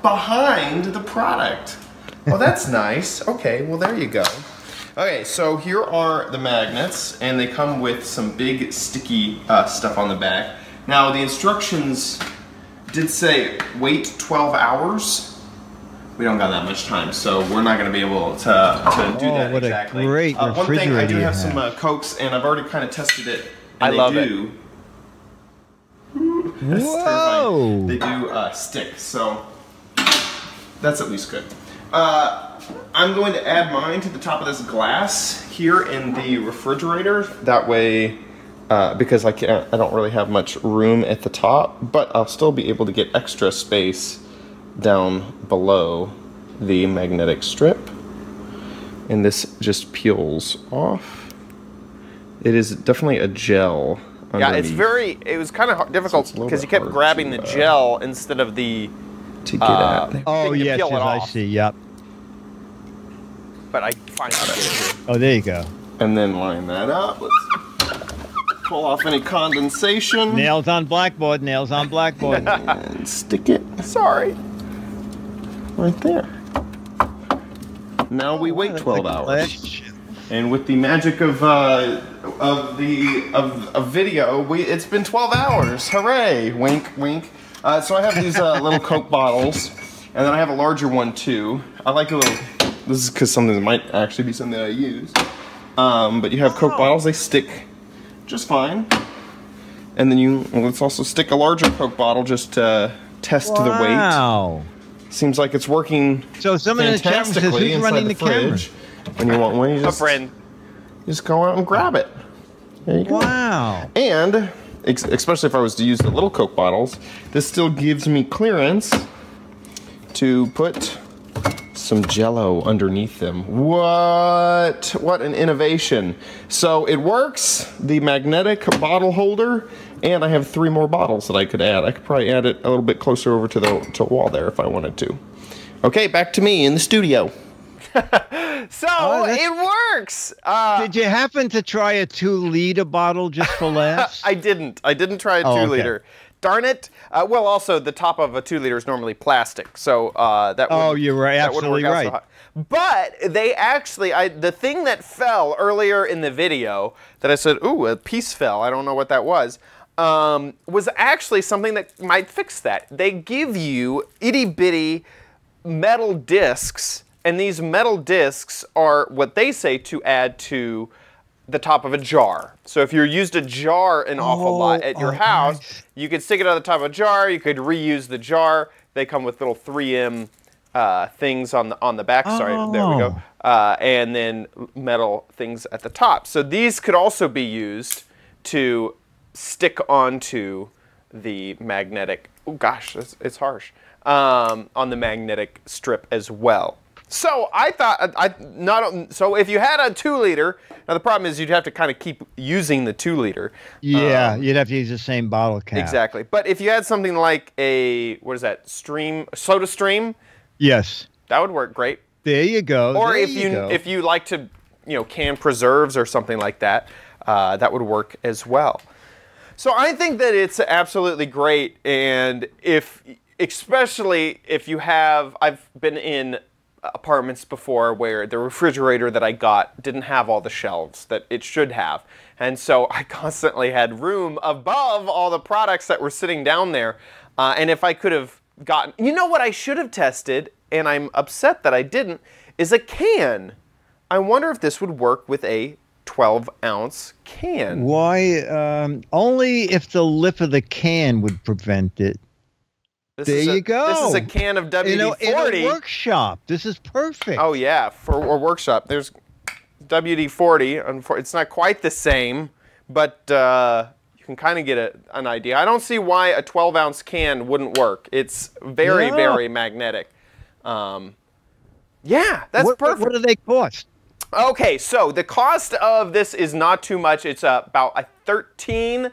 S1: behind the product. Oh, that's nice. Okay, well, there you go. Okay, so here are the magnets, and they come with some big sticky uh, stuff on the back. Now, the instructions did say wait twelve hours. We don't got that much time, so we're not going to be able to, to do
S3: Oh,
S1: that
S3: what a
S1: exactly.
S3: great
S1: uh, one thing, I
S3: refrigerator
S1: do
S3: you
S1: have some
S3: have.
S1: uh, Cokes, and I've already kind of tested it. And
S7: I
S1: they
S7: love it.
S1: do, That's
S3: Whoa.
S1: terrifying. They do uh, stick, so that's at least good. Uh, I'm going to add mine to the top of this glass here in the refrigerator. That way, uh, because I can't, I don't really have much room at the top, but I'll still be able to get extra space down below the magnetic strip. And this just peels off. It is definitely a gel.
S7: Yeah, it's
S1: underneath
S7: very, it was kind of difficult
S1: So it's a little
S7: because you
S1: bit
S7: kept
S1: hard
S7: grabbing
S1: to,
S7: the
S1: uh,
S7: gel instead of the,
S1: to get
S7: uh,
S1: at.
S3: Oh,
S7: thing to
S3: yes,
S7: peel
S3: yes,
S7: it
S3: I
S7: off.
S3: see. Yep.
S1: but I finally get it here.
S3: Oh, there you go.
S1: And then line that up. Let's pull off any condensation.
S3: Nails on blackboard. Nails on blackboard.
S1: And stick it. Sorry. Right there. Now we
S3: Oh,
S1: wait
S3: wow,
S1: twelve
S3: like
S1: hours. And with the magic of uh, of the of, of video, we it's been twelve hours. Hooray! Wink, wink. Uh, so I have these uh, little Coke bottles, and then I have a larger one too. I like a little. This is because something that might actually be something that I use. Um, but you have Coke bottles; they stick just fine. And then you well, let's also stick a larger Coke bottle just to test the weight.
S3: Wow.
S1: Seems like it's working.
S3: So someone in the chat room says,
S1: fantastically
S3: who's
S1: inside
S3: running
S1: the
S3: the camera?
S1: fridge. When you want one, you A just, friend. You just go out and grab it. There you go.
S3: Wow.
S1: And, ex especially if I was to use the little Coke bottles, this still gives me clearance to put some Jell-O underneath them. What? What an innovation. So it works, the magnetic bottle holder, and I have three more bottles that I could add. I could probably add it a little bit closer over to the, to the wall there if I wanted to. Okay, back to me in the studio. So
S3: Oh,
S1: it works. Uh,
S3: Did you happen to try a two-liter bottle just for laughs?
S1: I didn't. I didn't try a
S3: Oh,
S1: two
S3: okay.
S1: liter. Darn it. Uh, well, also the top of a two liter is normally plastic, so uh, that.
S3: Oh,
S1: wouldn't-
S3: you're right.
S1: that wouldn't work
S3: Absolutely
S1: out so
S3: right.
S1: hot. But they actually, I the thing that fell earlier in the video that I said, ooh, a piece fell. I don't know what that was. Um, was actually something that might fix that. They give you itty bitty metal discs. And these metal discs are what they say to add to the top of a jar. So if you used a jar an awful lot at your
S3: oh,
S1: house,
S3: nice.
S1: you could stick it on the top of a jar. You could reuse the jar. They come with little three M uh, things on the on the back. Sorry, there we go.
S3: Oh.
S1: Uh, and then metal things at the top. So these could also be used to stick onto the magnetic. Oh gosh, it's, it's harsh. Um, on the magnetic strip as well. So I thought, I not so if you had a two liter, now the problem is you'd have to kind of keep using the two liter.
S3: Yeah,
S1: Um,
S3: you'd have to use the same bottle cap.
S1: exactly. But if you had something like a, what is that, stream, soda stream,
S3: Yes.
S1: that would work great.
S3: There you go.
S1: Or
S3: there
S1: if
S3: you,
S1: you,
S3: go.
S1: if you like to, you know, can preserves or something like that, uh, that would work as well. So I think that it's absolutely great, and if, especially if you have, I've been in apartments before where the refrigerator that I got didn't have all the shelves that it should have. And so I constantly had room above all the products that were sitting down there. Uh, and if I could have gotten, you know what I should have tested, and I'm upset that I didn't, is a can. I wonder if this would work with a twelve ounce can.
S3: Why? Um, only if the lip of the can would prevent it.
S1: This
S3: There
S1: is a,
S3: you go.
S1: This is a can of W D
S3: In a,
S1: forty.
S3: in a workshop. This is perfect.
S1: Oh yeah, for a workshop. There's W D forty. It's not quite the same, but uh, you can kind of get a, an idea. I don't see why a twelve ounce can wouldn't work. It's very,
S3: Yeah.
S1: very magnetic. Um, yeah, that's
S3: what,
S1: perfect.
S3: What do they cost?
S1: Okay, so the cost of this is not too much. It's uh, about a thirteen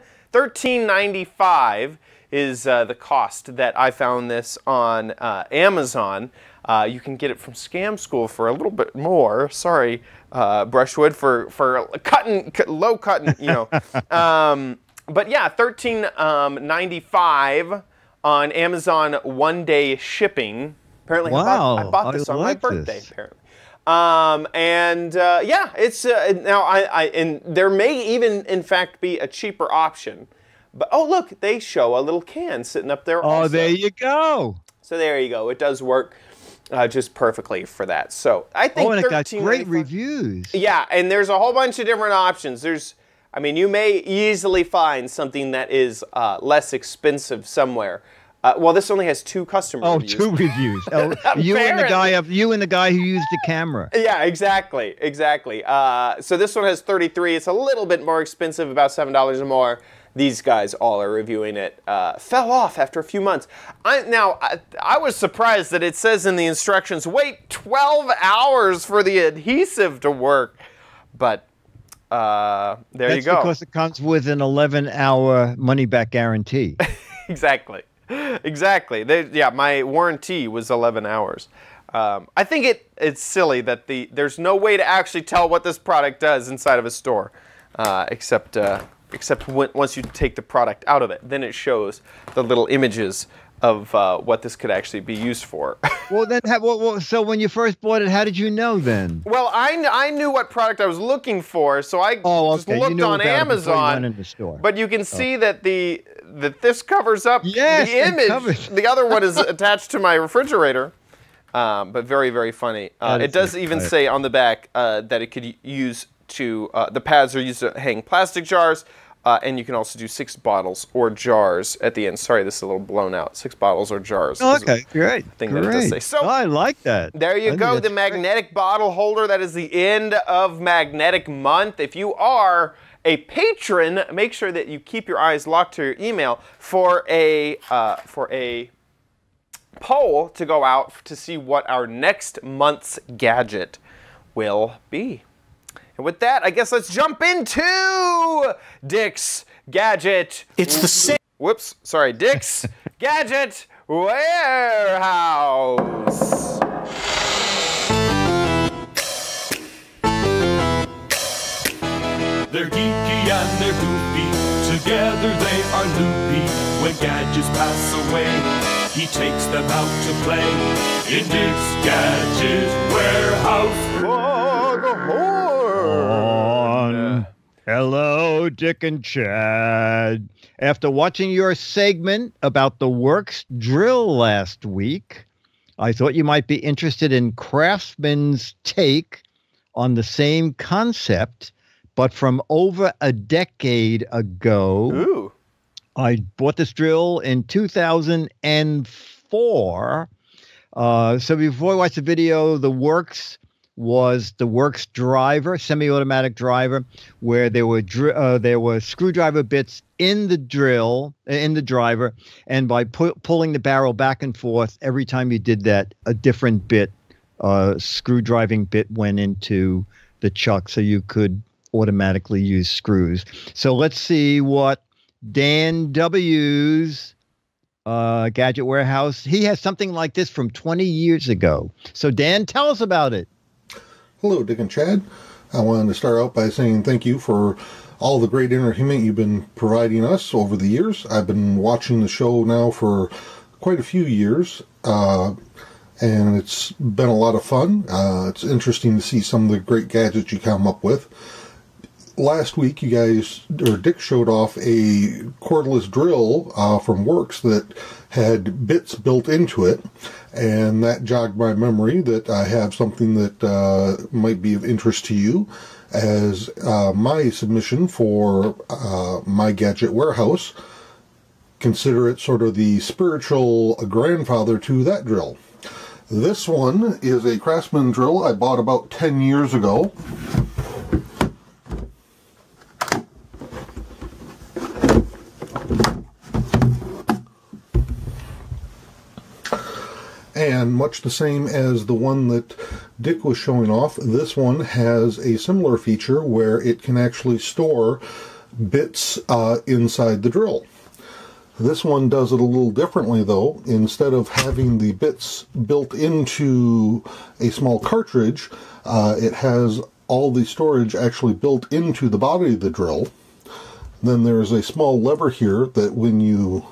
S1: ninety-five is uh, the cost that I found this on uh, Amazon. Uh, you can get it from Scam School for a little bit more. Sorry, uh, Brushwood, for for cutting low cutting, you know. um, but yeah, thirteen ninety-five on Amazon, one day shipping. Apparently, I, bought, I
S3: Wow,
S1: bought this
S3: I
S1: on
S3: like
S1: my birthday.
S3: this.
S1: Apparently. Um, and uh, yeah, it's uh, now I, I and there may even in fact be a cheaper option. But oh look, they show a little can sitting up there.
S3: Oh,
S1: also.
S3: there you go.
S1: So there you go. It does work uh, just perfectly for that. So I think
S3: Oh, and it got
S1: thirteen
S3: great
S1: ninety-five
S3: reviews.
S1: Yeah, and there's a whole bunch of different options. There's, I mean, you may easily find something that is uh, less expensive somewhere. Uh, well, this only has two customer
S3: Oh,
S1: reviews.
S3: two reviews. Oh, you and the guy up. You and the guy who used the camera.
S1: Yeah, exactly, exactly. Uh, so this one has thirty-three. It's a little bit more expensive, about seven dollars more. These guys all are reviewing it. Uh, fell off after a few months. I, now, I, I was surprised that it says in the instructions, wait twelve hours for the adhesive to work. But uh, there
S3: That's
S1: you go.
S3: because it comes with an eleven hour money-back guarantee.
S1: Exactly. Exactly. They, yeah, my warranty was eleven hours. Um, I think it it's silly that the there's no way to actually tell what this product does inside of a store, uh, except uh, except when, once you take the product out of it, then it shows the little images of uh, what this could actually be used for.
S3: Well, then, how, well, well, so when you first bought it, how did you know then?
S1: Well, I, kn I knew what product I was looking for, so I
S3: oh,
S1: just
S3: okay.
S1: looked
S3: you knew
S1: on
S3: about it before you
S1: Amazon.
S3: went in the store.
S1: But you can see oh. that the that this covers up
S3: yes,
S1: the image.
S3: Covers.
S1: The other one is attached to my refrigerator. Um, but very, very funny. Uh, it does even
S3: right.
S1: say on the back uh, that it could use to, uh, the pads are used to hang plastic jars, uh, and you can also do six bottles or jars at the end. Sorry, this is a little blown out. Six bottles or jars.
S3: Oh, okay, great.
S1: Thing
S3: great.
S1: that it does say. So,
S3: oh, I like that.
S1: There you
S3: I
S1: go, the
S3: great.
S1: magnetic bottle holder. That is the end of Magnetic Month. If you are a patron, make sure that you keep your eyes locked to your email for a, uh, for a, poll to go out to see what our next month's gadget will be. And with that, I guess let's jump into Dick's Gadget.
S2: It's the same.
S1: Whoops, sorry, Dick's Gadget Warehouse.
S5: They're geeky and they're goofy, together they are loopy. When gadgets pass away, he takes them out to play in Dick's Gadget Warehouse.
S3: On. Hello, Dick and Chad. After watching your segment about the Works drill last week, I thought you might be interested in Craftsman's take on the same concept, but from over a decade ago.
S1: Ooh.
S3: I bought this drill in two thousand four. Uh, so before I watched the video, the Works was the Works driver, semi-automatic driver, where there were dr uh, there were screwdriver bits in the drill, in the driver, and by pu pulling the barrel back and forth, every time you did that, a different bit, uh, screw-driving bit went into the chuck, so you could automatically use screws. So let's see what Dan W's uh, Gadget Warehouse, he has something like this from twenty years ago. So Dan, tell us about it.
S7: Hello, Dick and Chad. I wanted to start out by saying thank you for all the great entertainment you've been providing us over the years. I've been watching the show now for quite a few years, uh, and it's been a lot of fun. Uh, it's interesting to see some of the great gadgets you come up with. Last week, you guys, or Dick showed off a cordless drill uh, from Works that had bits built into it, and that jogged my memory that I have something that uh, might be of interest to you as uh, my submission for uh, my Gadget Warehouse. Consider it sort of the spiritual grandfather to that drill. This one is a Craftsman drill I bought about ten years ago. And much the same as the one that Dick was showing off, this one has a similar feature where it can actually store bits uh, inside the drill. This one does it a little differently though. Instead of having the bits built into a small cartridge, uh, it has all the storage actually built into the body of the drill. Then there's a small lever here that when you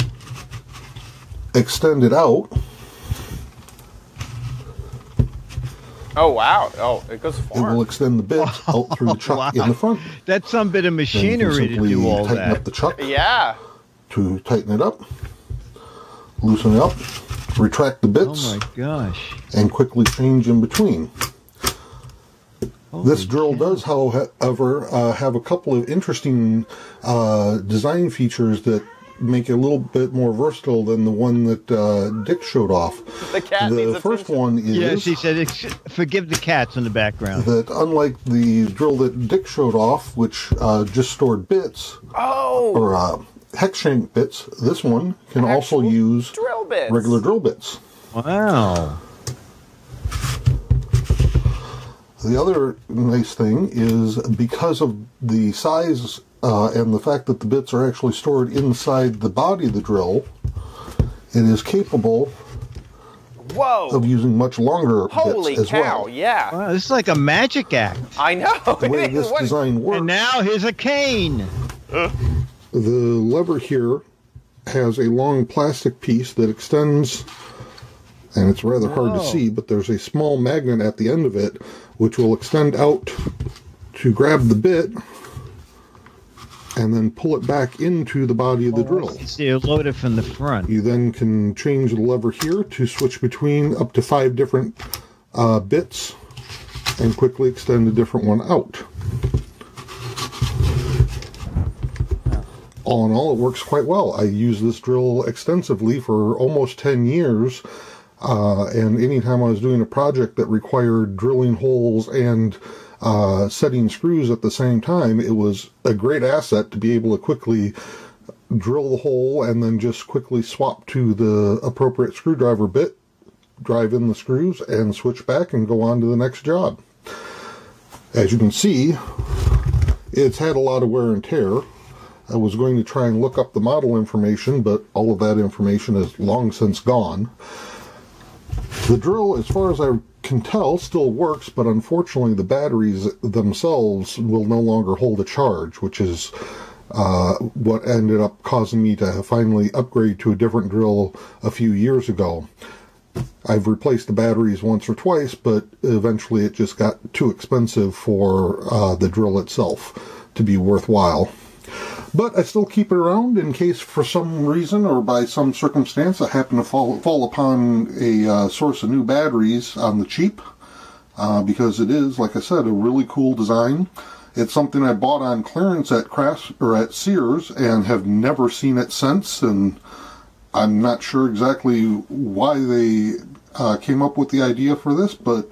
S7: extend it out,
S1: oh wow! Oh, it goes far.
S7: it will extend the bits out through the chuck
S3: Wow.
S7: in the front.
S3: That's some bit of machinery to do all
S7: tighten
S3: that.
S7: up the chuck
S1: Yeah.
S7: to tighten it up, loosen it up, retract the bits,
S3: Oh my gosh.
S7: and quickly change in between.
S3: Holy
S7: This drill
S3: cow.
S7: does, however, uh, have a couple of interesting uh, design features that make it a little bit more versatile than the one that uh, Dick showed off.
S1: The cat needs
S7: The first
S1: attention.
S7: one is
S3: Yes, he said, ex forgive the cats in the background.
S7: that unlike the drill that Dick showed off, which uh, just stored bits,
S1: Oh.
S7: or uh, hex shank bits, this one can also
S1: Actual
S7: use
S1: drill bits.
S7: regular drill bits.
S3: Wow.
S7: The other nice thing is because of the size uh, and the fact that the bits are actually stored inside the body of the drill, it is capable
S1: Whoa.
S7: of using much longer
S1: Holy
S7: bits as
S1: cow,
S7: well.
S1: yeah.
S3: Wow, this is like a magic act.
S1: I know.
S7: The way this
S1: What-
S7: design works,
S3: And now here's a cane.
S7: the lever here has a long plastic piece that extends, and it's rather hard to
S3: Whoa.
S7: see, but there's a small magnet at the end of it which will extend out to grab the bit and then pull it back into the body of the drill.
S3: So you load it from the front.
S7: You then can change the lever here to switch between up to five different uh, bits and quickly extend a different one out. All in all, it works quite well. I use this drill extensively for almost ten years, uh, and anytime I was doing a project that required drilling holes and uh, setting screws at the same time, it was a great asset to be able to quickly drill the hole and then just quickly swap to the appropriate screwdriver bit, drive in the screws, and switch back and go on to the next job. As you can see, it's had a lot of wear and tear. I was going to try and look up the model information, but all of that information is long since gone. The drill, as far as I can tell, still works, but unfortunately the batteries themselves will no longer hold a charge, which is uh, what ended up causing me to finally upgrade to a different drill a few years ago. I've replaced the batteries once or twice, but eventually it just got too expensive for uh, the drill itself to be worthwhile. But I still keep it around in case for some reason or by some circumstance I happen to fall, fall upon a uh, source of new batteries on the cheap, uh, because it is, like I said, a really cool design. It's something I bought on clearance at Crafts or at Sears and have never seen it since, and I'm not sure exactly why they uh, came up with the idea for this, but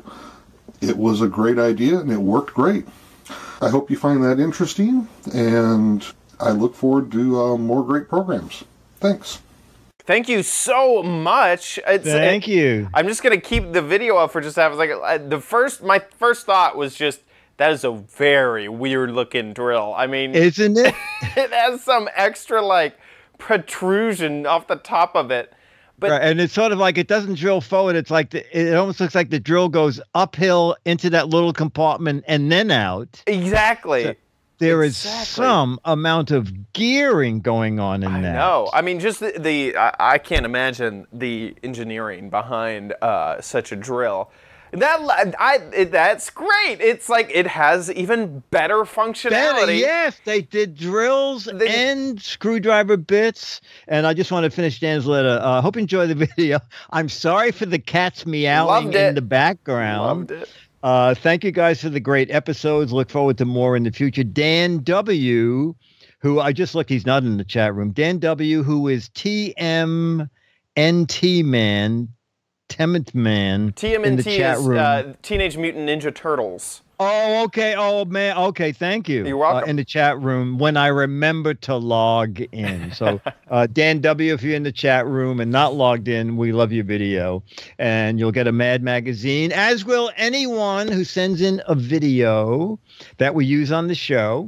S7: it was a great idea and it worked great. I hope you find that interesting, and I look forward to uh, more great programs. Thanks.
S1: Thank you so much. It's,
S3: Thank
S1: it,
S3: you.
S1: I'm just gonna keep the video up for just a second. Like the first, my first thought was just that is a very weird looking drill. I mean,
S3: Isn't it?
S1: it has some extra like protrusion off the top of it. But
S3: Right, and it's sort of like it doesn't drill forward. It's like the, it almost looks like the drill goes uphill into that little compartment and then out.
S1: exactly.
S3: So there is
S1: Exactly.
S3: some amount of gearing going on in
S1: I
S3: that.
S1: know. I mean, just the, the I, I can't imagine the engineering behind uh, such a drill. That I it, that's great. It's like it has even better functionality.
S3: Better, yes, they did drills
S1: They-
S3: and screwdriver bits. And I just want to finish Dan's letter. I uh, hope you enjoy the video. I'm sorry for the cats meowing
S1: Loved
S3: in
S1: it.
S3: the background.
S1: Loved it.
S3: Uh, thank you guys for the great episodes. Look forward to more in the future. Dan W., who I just looked, he's not in the chat room. Dan W., who is T M N T Man, Temment Man in the
S1: T M N T
S3: chat
S1: is
S3: room.
S1: uh, Teenage Mutant Ninja Turtles.
S3: Oh, okay. Oh, man. Okay. Thank you.
S1: You're welcome.
S3: Uh, in the chat room when I remember to log in. So, uh, Dan W., if you're in the chat room and not logged in, we love your video. And you'll get a Mad Magazine, as will anyone who sends in a video that we use on the show.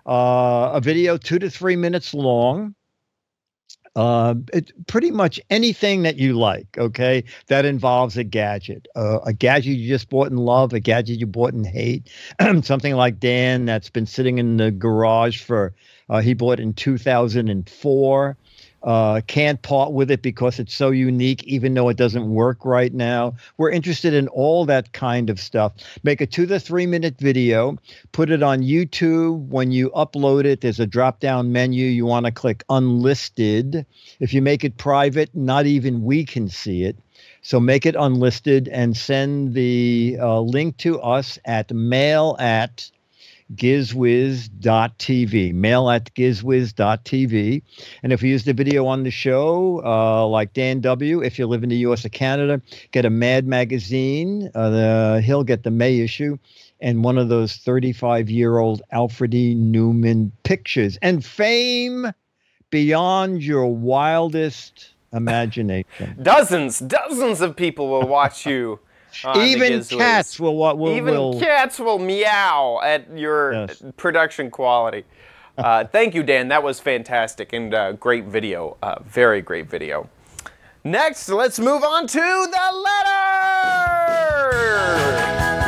S3: Uh, a video two to three minutes long. Uh, it, pretty much anything that you like, okay, that involves a gadget, uh, a gadget you just bought and love, a gadget you bought and hate, something like Dan that's been sitting in the garage for, uh, he bought in two thousand four, uh, can't part with it because it's so unique, even though it doesn't work right now. We're interested in all that kind of stuff. Make a two to three minute video, put it on YouTube. When you upload it, there's a drop down menu. You want to click unlisted. If you make it private, not even we can see it. So make it unlisted and send the uh, link to us at mail at gizwiz dot t v, mail at gizwiz dot t v. And if you use the video on the show, uh, like Dan W., if you live in the U S or Canada, get a Mad Magazine. Uh, the, he'll get the May issue and one of those thirty-five-year-old Alfred E. Newman pictures and fame beyond your wildest imagination.
S1: Dozens, dozens of people will watch you. on the
S3: Even
S1: Giz Wiz.
S3: cats will what will
S1: Even
S3: will
S1: cats will meow at your
S3: Yes.
S1: production quality. Uh, thank you, Dan. That was fantastic and uh, great video. Uh, very great video. Next, let's move on to the letter.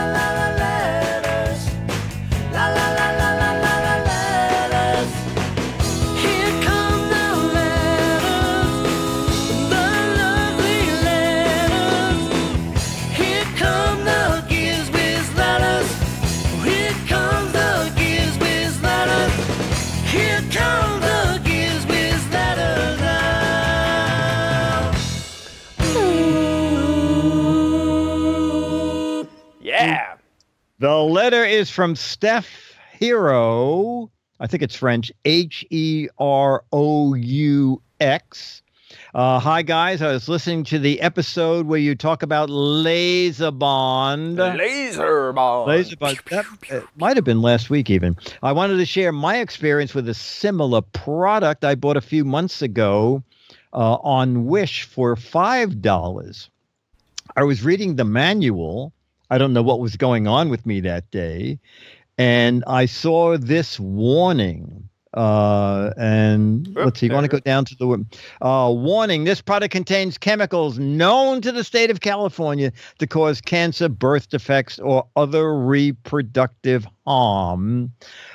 S1: Yeah.
S3: The letter is from Steph Hero. I think it's French. H E R O U X. Uh, hi, guys. I was listening to the episode where you talk about laser bond.
S1: Laser bond.
S3: Laser bond. That, it might have been last week even. I wanted to share my experience with a similar product I bought a few months ago uh, on Wish for five dollars. I was reading the manual. I don't know what was going on with me that day. And I saw this warning. Uh, and Oops, let's see, you want to go down to the uh, warning. This product contains chemicals known to the state of California to cause cancer, birth defects, or other reproductive harm.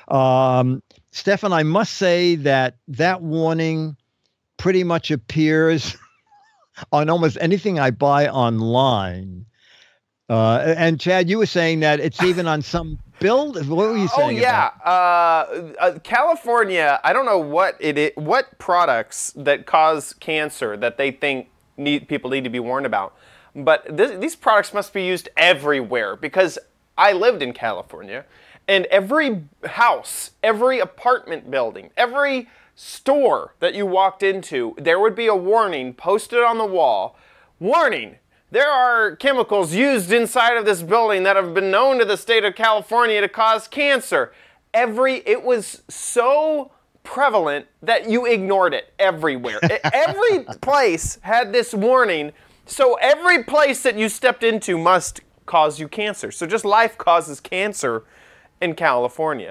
S3: Um, Stefan, I must say that that warning pretty much appears on almost anything I buy online. Uh, and Chad, you were saying that it's even on some build. What were you saying?
S1: Oh yeah,
S3: about?
S1: Uh, uh, California. I don't know what it is, what products that cause cancer that they think need people need to be warned about. But this, these products must be used everywhere because I lived in California, and every house, every apartment building, every store that you walked into, there would be a warning posted on the wall. Warning. There are chemicals used inside of this building that have been known to the state of California to cause cancer. Every, it was so prevalent that you ignored it everywhere. Every place had this warning, so every place that you stepped into must cause you cancer. So just life causes cancer in California.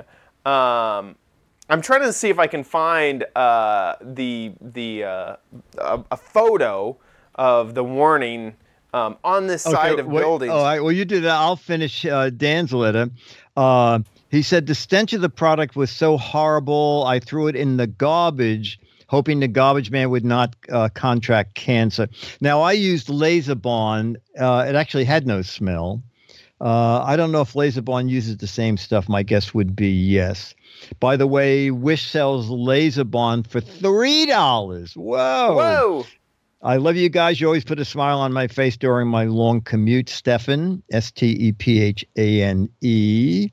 S1: Um, I'm trying to see if I can find uh, the, the, uh, a, a photo of the warning Um, on this side
S3: okay,
S1: of
S3: wait,
S1: buildings.
S3: All right, well, you do that. I'll finish uh, Dan's letter. Uh, he said, the stench of the product was so horrible, I threw it in the garbage, hoping the garbage man would not uh, contract cancer. Now, I used Laser Bond. Uh, it actually had no smell. Uh, I don't know if Laser Bond uses the same stuff. My guess would be yes. By the way, Wish sells Laser Bond for three dollars. Whoa.
S1: Whoa.
S3: I love you guys. You always put a smile on my face during my long commute. Stefan, S T E P H A N E.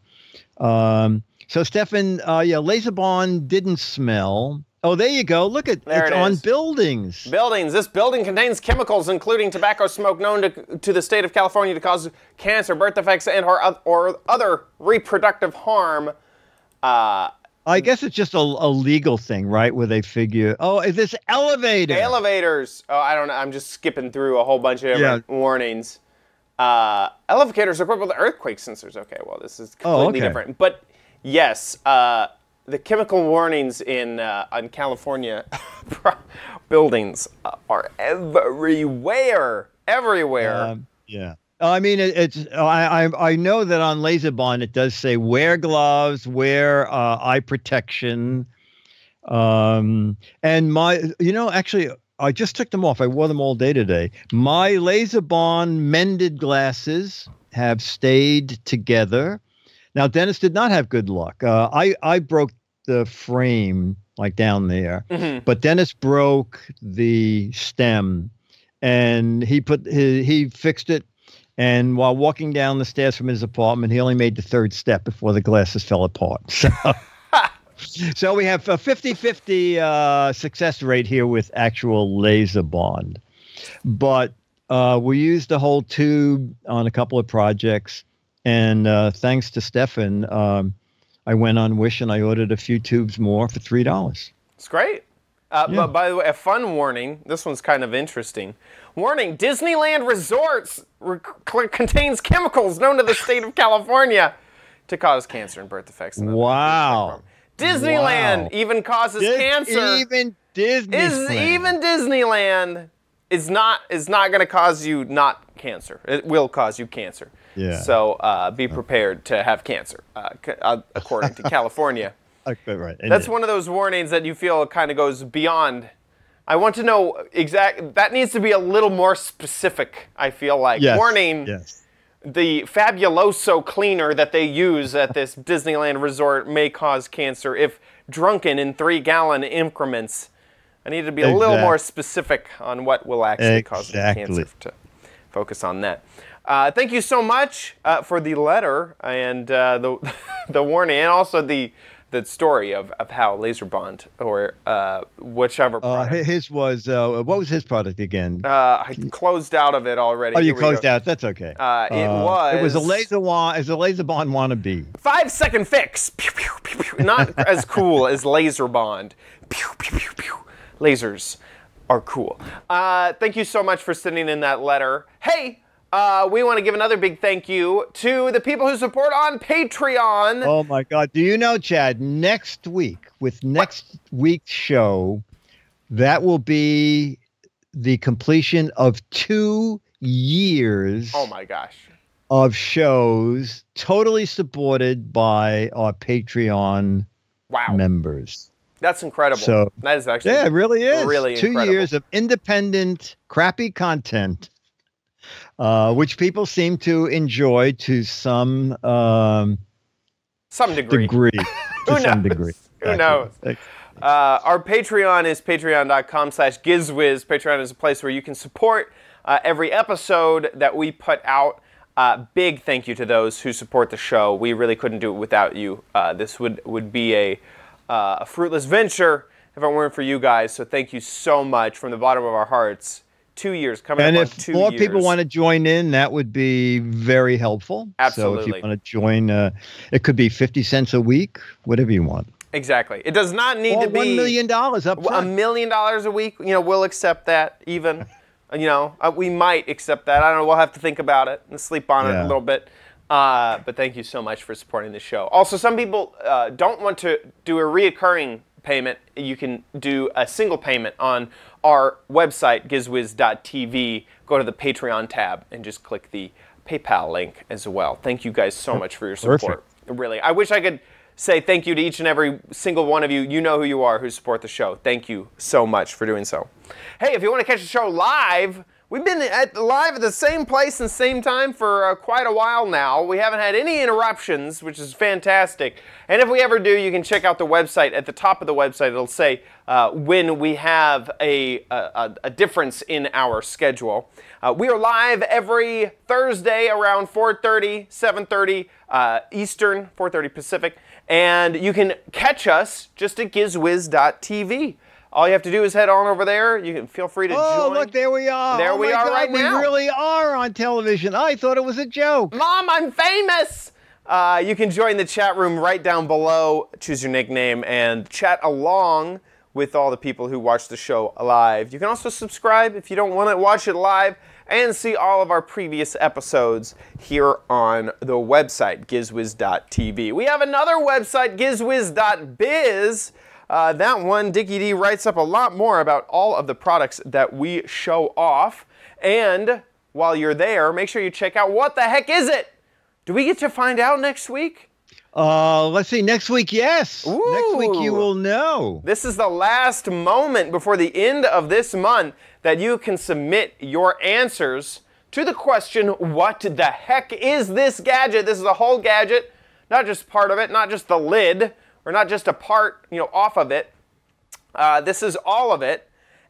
S3: Um, so, Stefan, uh, yeah, Laser Bond didn't smell. Oh, there you go. Look at
S1: there
S3: it's
S1: it
S3: on
S1: is.
S3: buildings.
S1: Buildings. This building contains chemicals, including tobacco smoke, known to, to the state of California to cause cancer, birth defects, and or, or other reproductive harm. Uh,
S3: I guess it's just a, a legal thing, right? Where they figure, oh, is this elevator?
S1: Elevators. Oh, I don't know. I'm just skipping through a whole bunch of different yeah. warnings. Uh, elevators are equipped with earthquake sensors. Okay, well, this is completely
S3: oh, okay. different.
S1: But yes, uh, the chemical warnings in uh, in California buildings are everywhere. Everywhere.
S3: Um, yeah. I mean, it, it's. I, I I know that on Laser Bond it does say wear gloves, wear uh, eye protection, um, and my. You know, actually, I just took them off. I wore them all day today. My Laser Bond mended glasses have stayed together. Now, Dennis did not have good luck. Uh, I I broke the frame like down there, mm-hmm. but Dennis broke the stem, and he put his, he fixed it. And while walking down the stairs from his apartment, he only made the third step before the glasses fell apart. So, so we have a fifty fifty uh, success rate here with actual Laser Bond. But uh, we used the whole tube on a couple of projects. And uh, thanks to Stefan, um, I went on Wish and I ordered a few tubes more for three dollars.
S1: It's great. Uh,
S3: yeah.
S1: But by the way, a fun warning. This one's kind of interesting. Warning, Disneyland Resorts re- contains chemicals known to the state of California to cause cancer and birth defects. And
S3: wow.
S1: Disneyland
S3: wow.
S1: even causes
S3: Dis-
S1: cancer.
S3: Even Disneyland.
S1: Is even Disneyland is not is not going to cause you not cancer. It will cause you cancer.
S3: Yeah.
S1: So uh, be prepared to have cancer, uh, c- uh, according to California.
S3: Okay, right.
S1: That's one of those warnings that you feel kind of goes beyond. I want to know exact. That needs to be a little more specific. I feel like
S3: yes.
S1: warning.
S3: Yes.
S1: The Fabuloso cleaner that they use at this Disneyland resort may cause cancer if drunken in three-gallon increments. I need to be a
S3: Exactly.
S1: little more specific on what will actually cause
S3: Exactly.
S1: cancer to focus on that. Uh, thank you so much uh, for the letter and uh, the the warning, and also the the story of, of how laser bond or uh, whichever
S3: Uh,
S1: product.
S3: his was uh, what was his product again?
S1: Uh, I closed out of it already.
S3: oh, you
S1: Here we
S3: closed
S1: go.
S3: out. That's okay.
S1: Uh, it was.
S3: It was a laser wand. It's a laser bond wannabe.
S1: Five second fix. Pew, pew, pew, pew. Not as cool as laser bond. Pew, pew, pew, pew. Lasers are cool. Uh, thank you so much for sending in that letter. Hey, uh, we want to give another big thank you to the people who support on Patreon.
S3: Oh my God! Do you know, Chad? Next week, with next week's show, that will be the completion of two years.
S1: Oh my gosh.
S3: Of shows totally supported by our Patreon
S1: Wow.
S3: members.
S1: That's incredible.
S3: So
S1: that is actually
S3: yeah, it really is.
S1: really
S3: Two
S1: incredible.
S3: years of independent, crappy content, uh, which people seem to enjoy to some um,
S1: some degree.
S3: degree. to
S1: Who
S3: some
S1: knows?
S3: degree.
S1: Who knows? Uh, our Patreon is patreon.com slash Giz Wiz. Patreon is a place where you can support uh, every episode that we put out. Uh, big thank you to those who support the show. We really couldn't do it without you. Uh, this would, would be a, uh, a fruitless venture if it weren't for you guys. So thank you so much from the bottom of our hearts. Two years coming
S3: And
S1: up on
S3: if
S1: two
S3: more
S1: years.
S3: people want to join in, that would be very helpful. So if
S1: Absolutely.
S3: you want to join, uh, it could be fifty cents a week, whatever you want.
S1: Exactly. It does not need
S3: Or
S1: to be
S3: one million dollars up
S1: a
S3: front.
S1: million dollars a week. You know, we'll accept that even. You know, uh, we might accept that. I don't know. We'll have to think about it and sleep on it
S3: Yeah.
S1: a little bit. Uh, but thank you so much for supporting the show. Also, some people uh, don't want to do a reoccurring payment. You can do a single payment on our website, giz wiz dot t v. Go to the Patreon tab and just click the PayPal link as well. Thank you guys so much for your support.
S3: Perfect.
S1: Really. I wish I could say thank you to each and every single one of you. You know who you are who support the show. Thank you so much for doing so. Hey, if you want to catch the show live, we've been at live at the same place and same time for uh, quite a while now. We haven't had any interruptions, which is fantastic. And if we ever do, you can check out the website. At the top of the website, it'll say uh, when we have a, a, a difference in our schedule. Uh, we are live every Thursday around four thirty, seven thirty uh, Eastern, four thirty Pacific. And you can catch us just at giz wiz dot t v. All you have to do is head on over there. You can feel free to
S3: Oh,
S1: join.
S3: look, there we are.
S1: There
S3: oh
S1: we
S3: my
S1: are
S3: God,
S1: right
S3: we
S1: now.
S3: We really are on television. I thought it was a joke.
S1: Mom, I'm famous! Uh, you can join the chat room right down below. Choose your nickname and chat along with all the people who watch the show live. You can also subscribe if you don't want to watch it live and see all of our previous episodes here on the website, giz wiz dot t v. We have another website, giz wiz dot biz. Uh, that one, Dickie D writes up a lot more about all of the products that we show off. And while you're there, make sure you check out What the Heck Is It? Do we get to find out next week?
S3: Uh, let's see. Next week, yes.
S1: Ooh.
S3: Next week, you will know.
S1: This is the last moment before the end of this month that you can submit your answers to the question, what the heck is this gadget? This is a whole gadget, not just part of it, not just the lid, or not just a part, you know, off of it. Uh, this is all of it,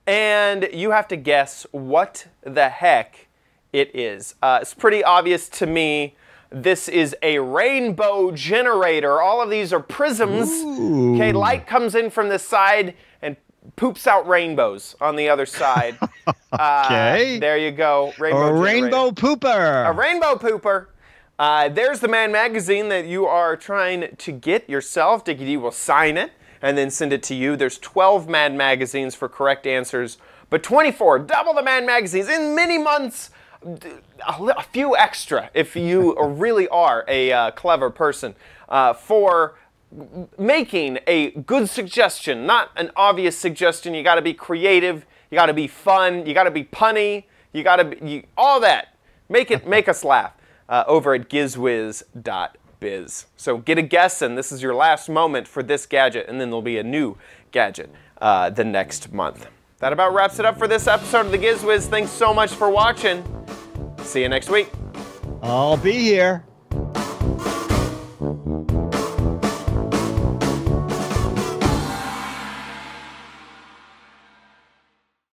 S1: and you have to guess what the heck it is. Uh, it's pretty obvious to me. This is a rainbow generator. All of these are prisms.
S3: Ooh.
S1: Okay, light comes in from this side and poops out rainbows on the other side.
S3: Okay.
S1: Uh, there you go. Rainbow
S3: A
S1: generator.
S3: rainbow pooper.
S1: A rainbow pooper. Uh, there's the Man magazine that you are trying to get yourself. Dickie D will sign it and then send it to you. There's twelve Man magazines for correct answers, but twenty-four, double the Man magazines in many months. A, li- a few extra if you really are a uh, clever person uh, for making a good suggestion, not an obvious suggestion. You got to be creative. You You got to be fun. You got to be punny. You got to be you, all that. Make it make us laugh uh, over at giz wiz dot biz. So get a guess, and this is your last moment for this gadget, and then there'll be a new gadget uh, the next month. That about wraps it up for this episode of the Giz Wiz. Thanks so much for watching. See you next week.
S3: I'll be here.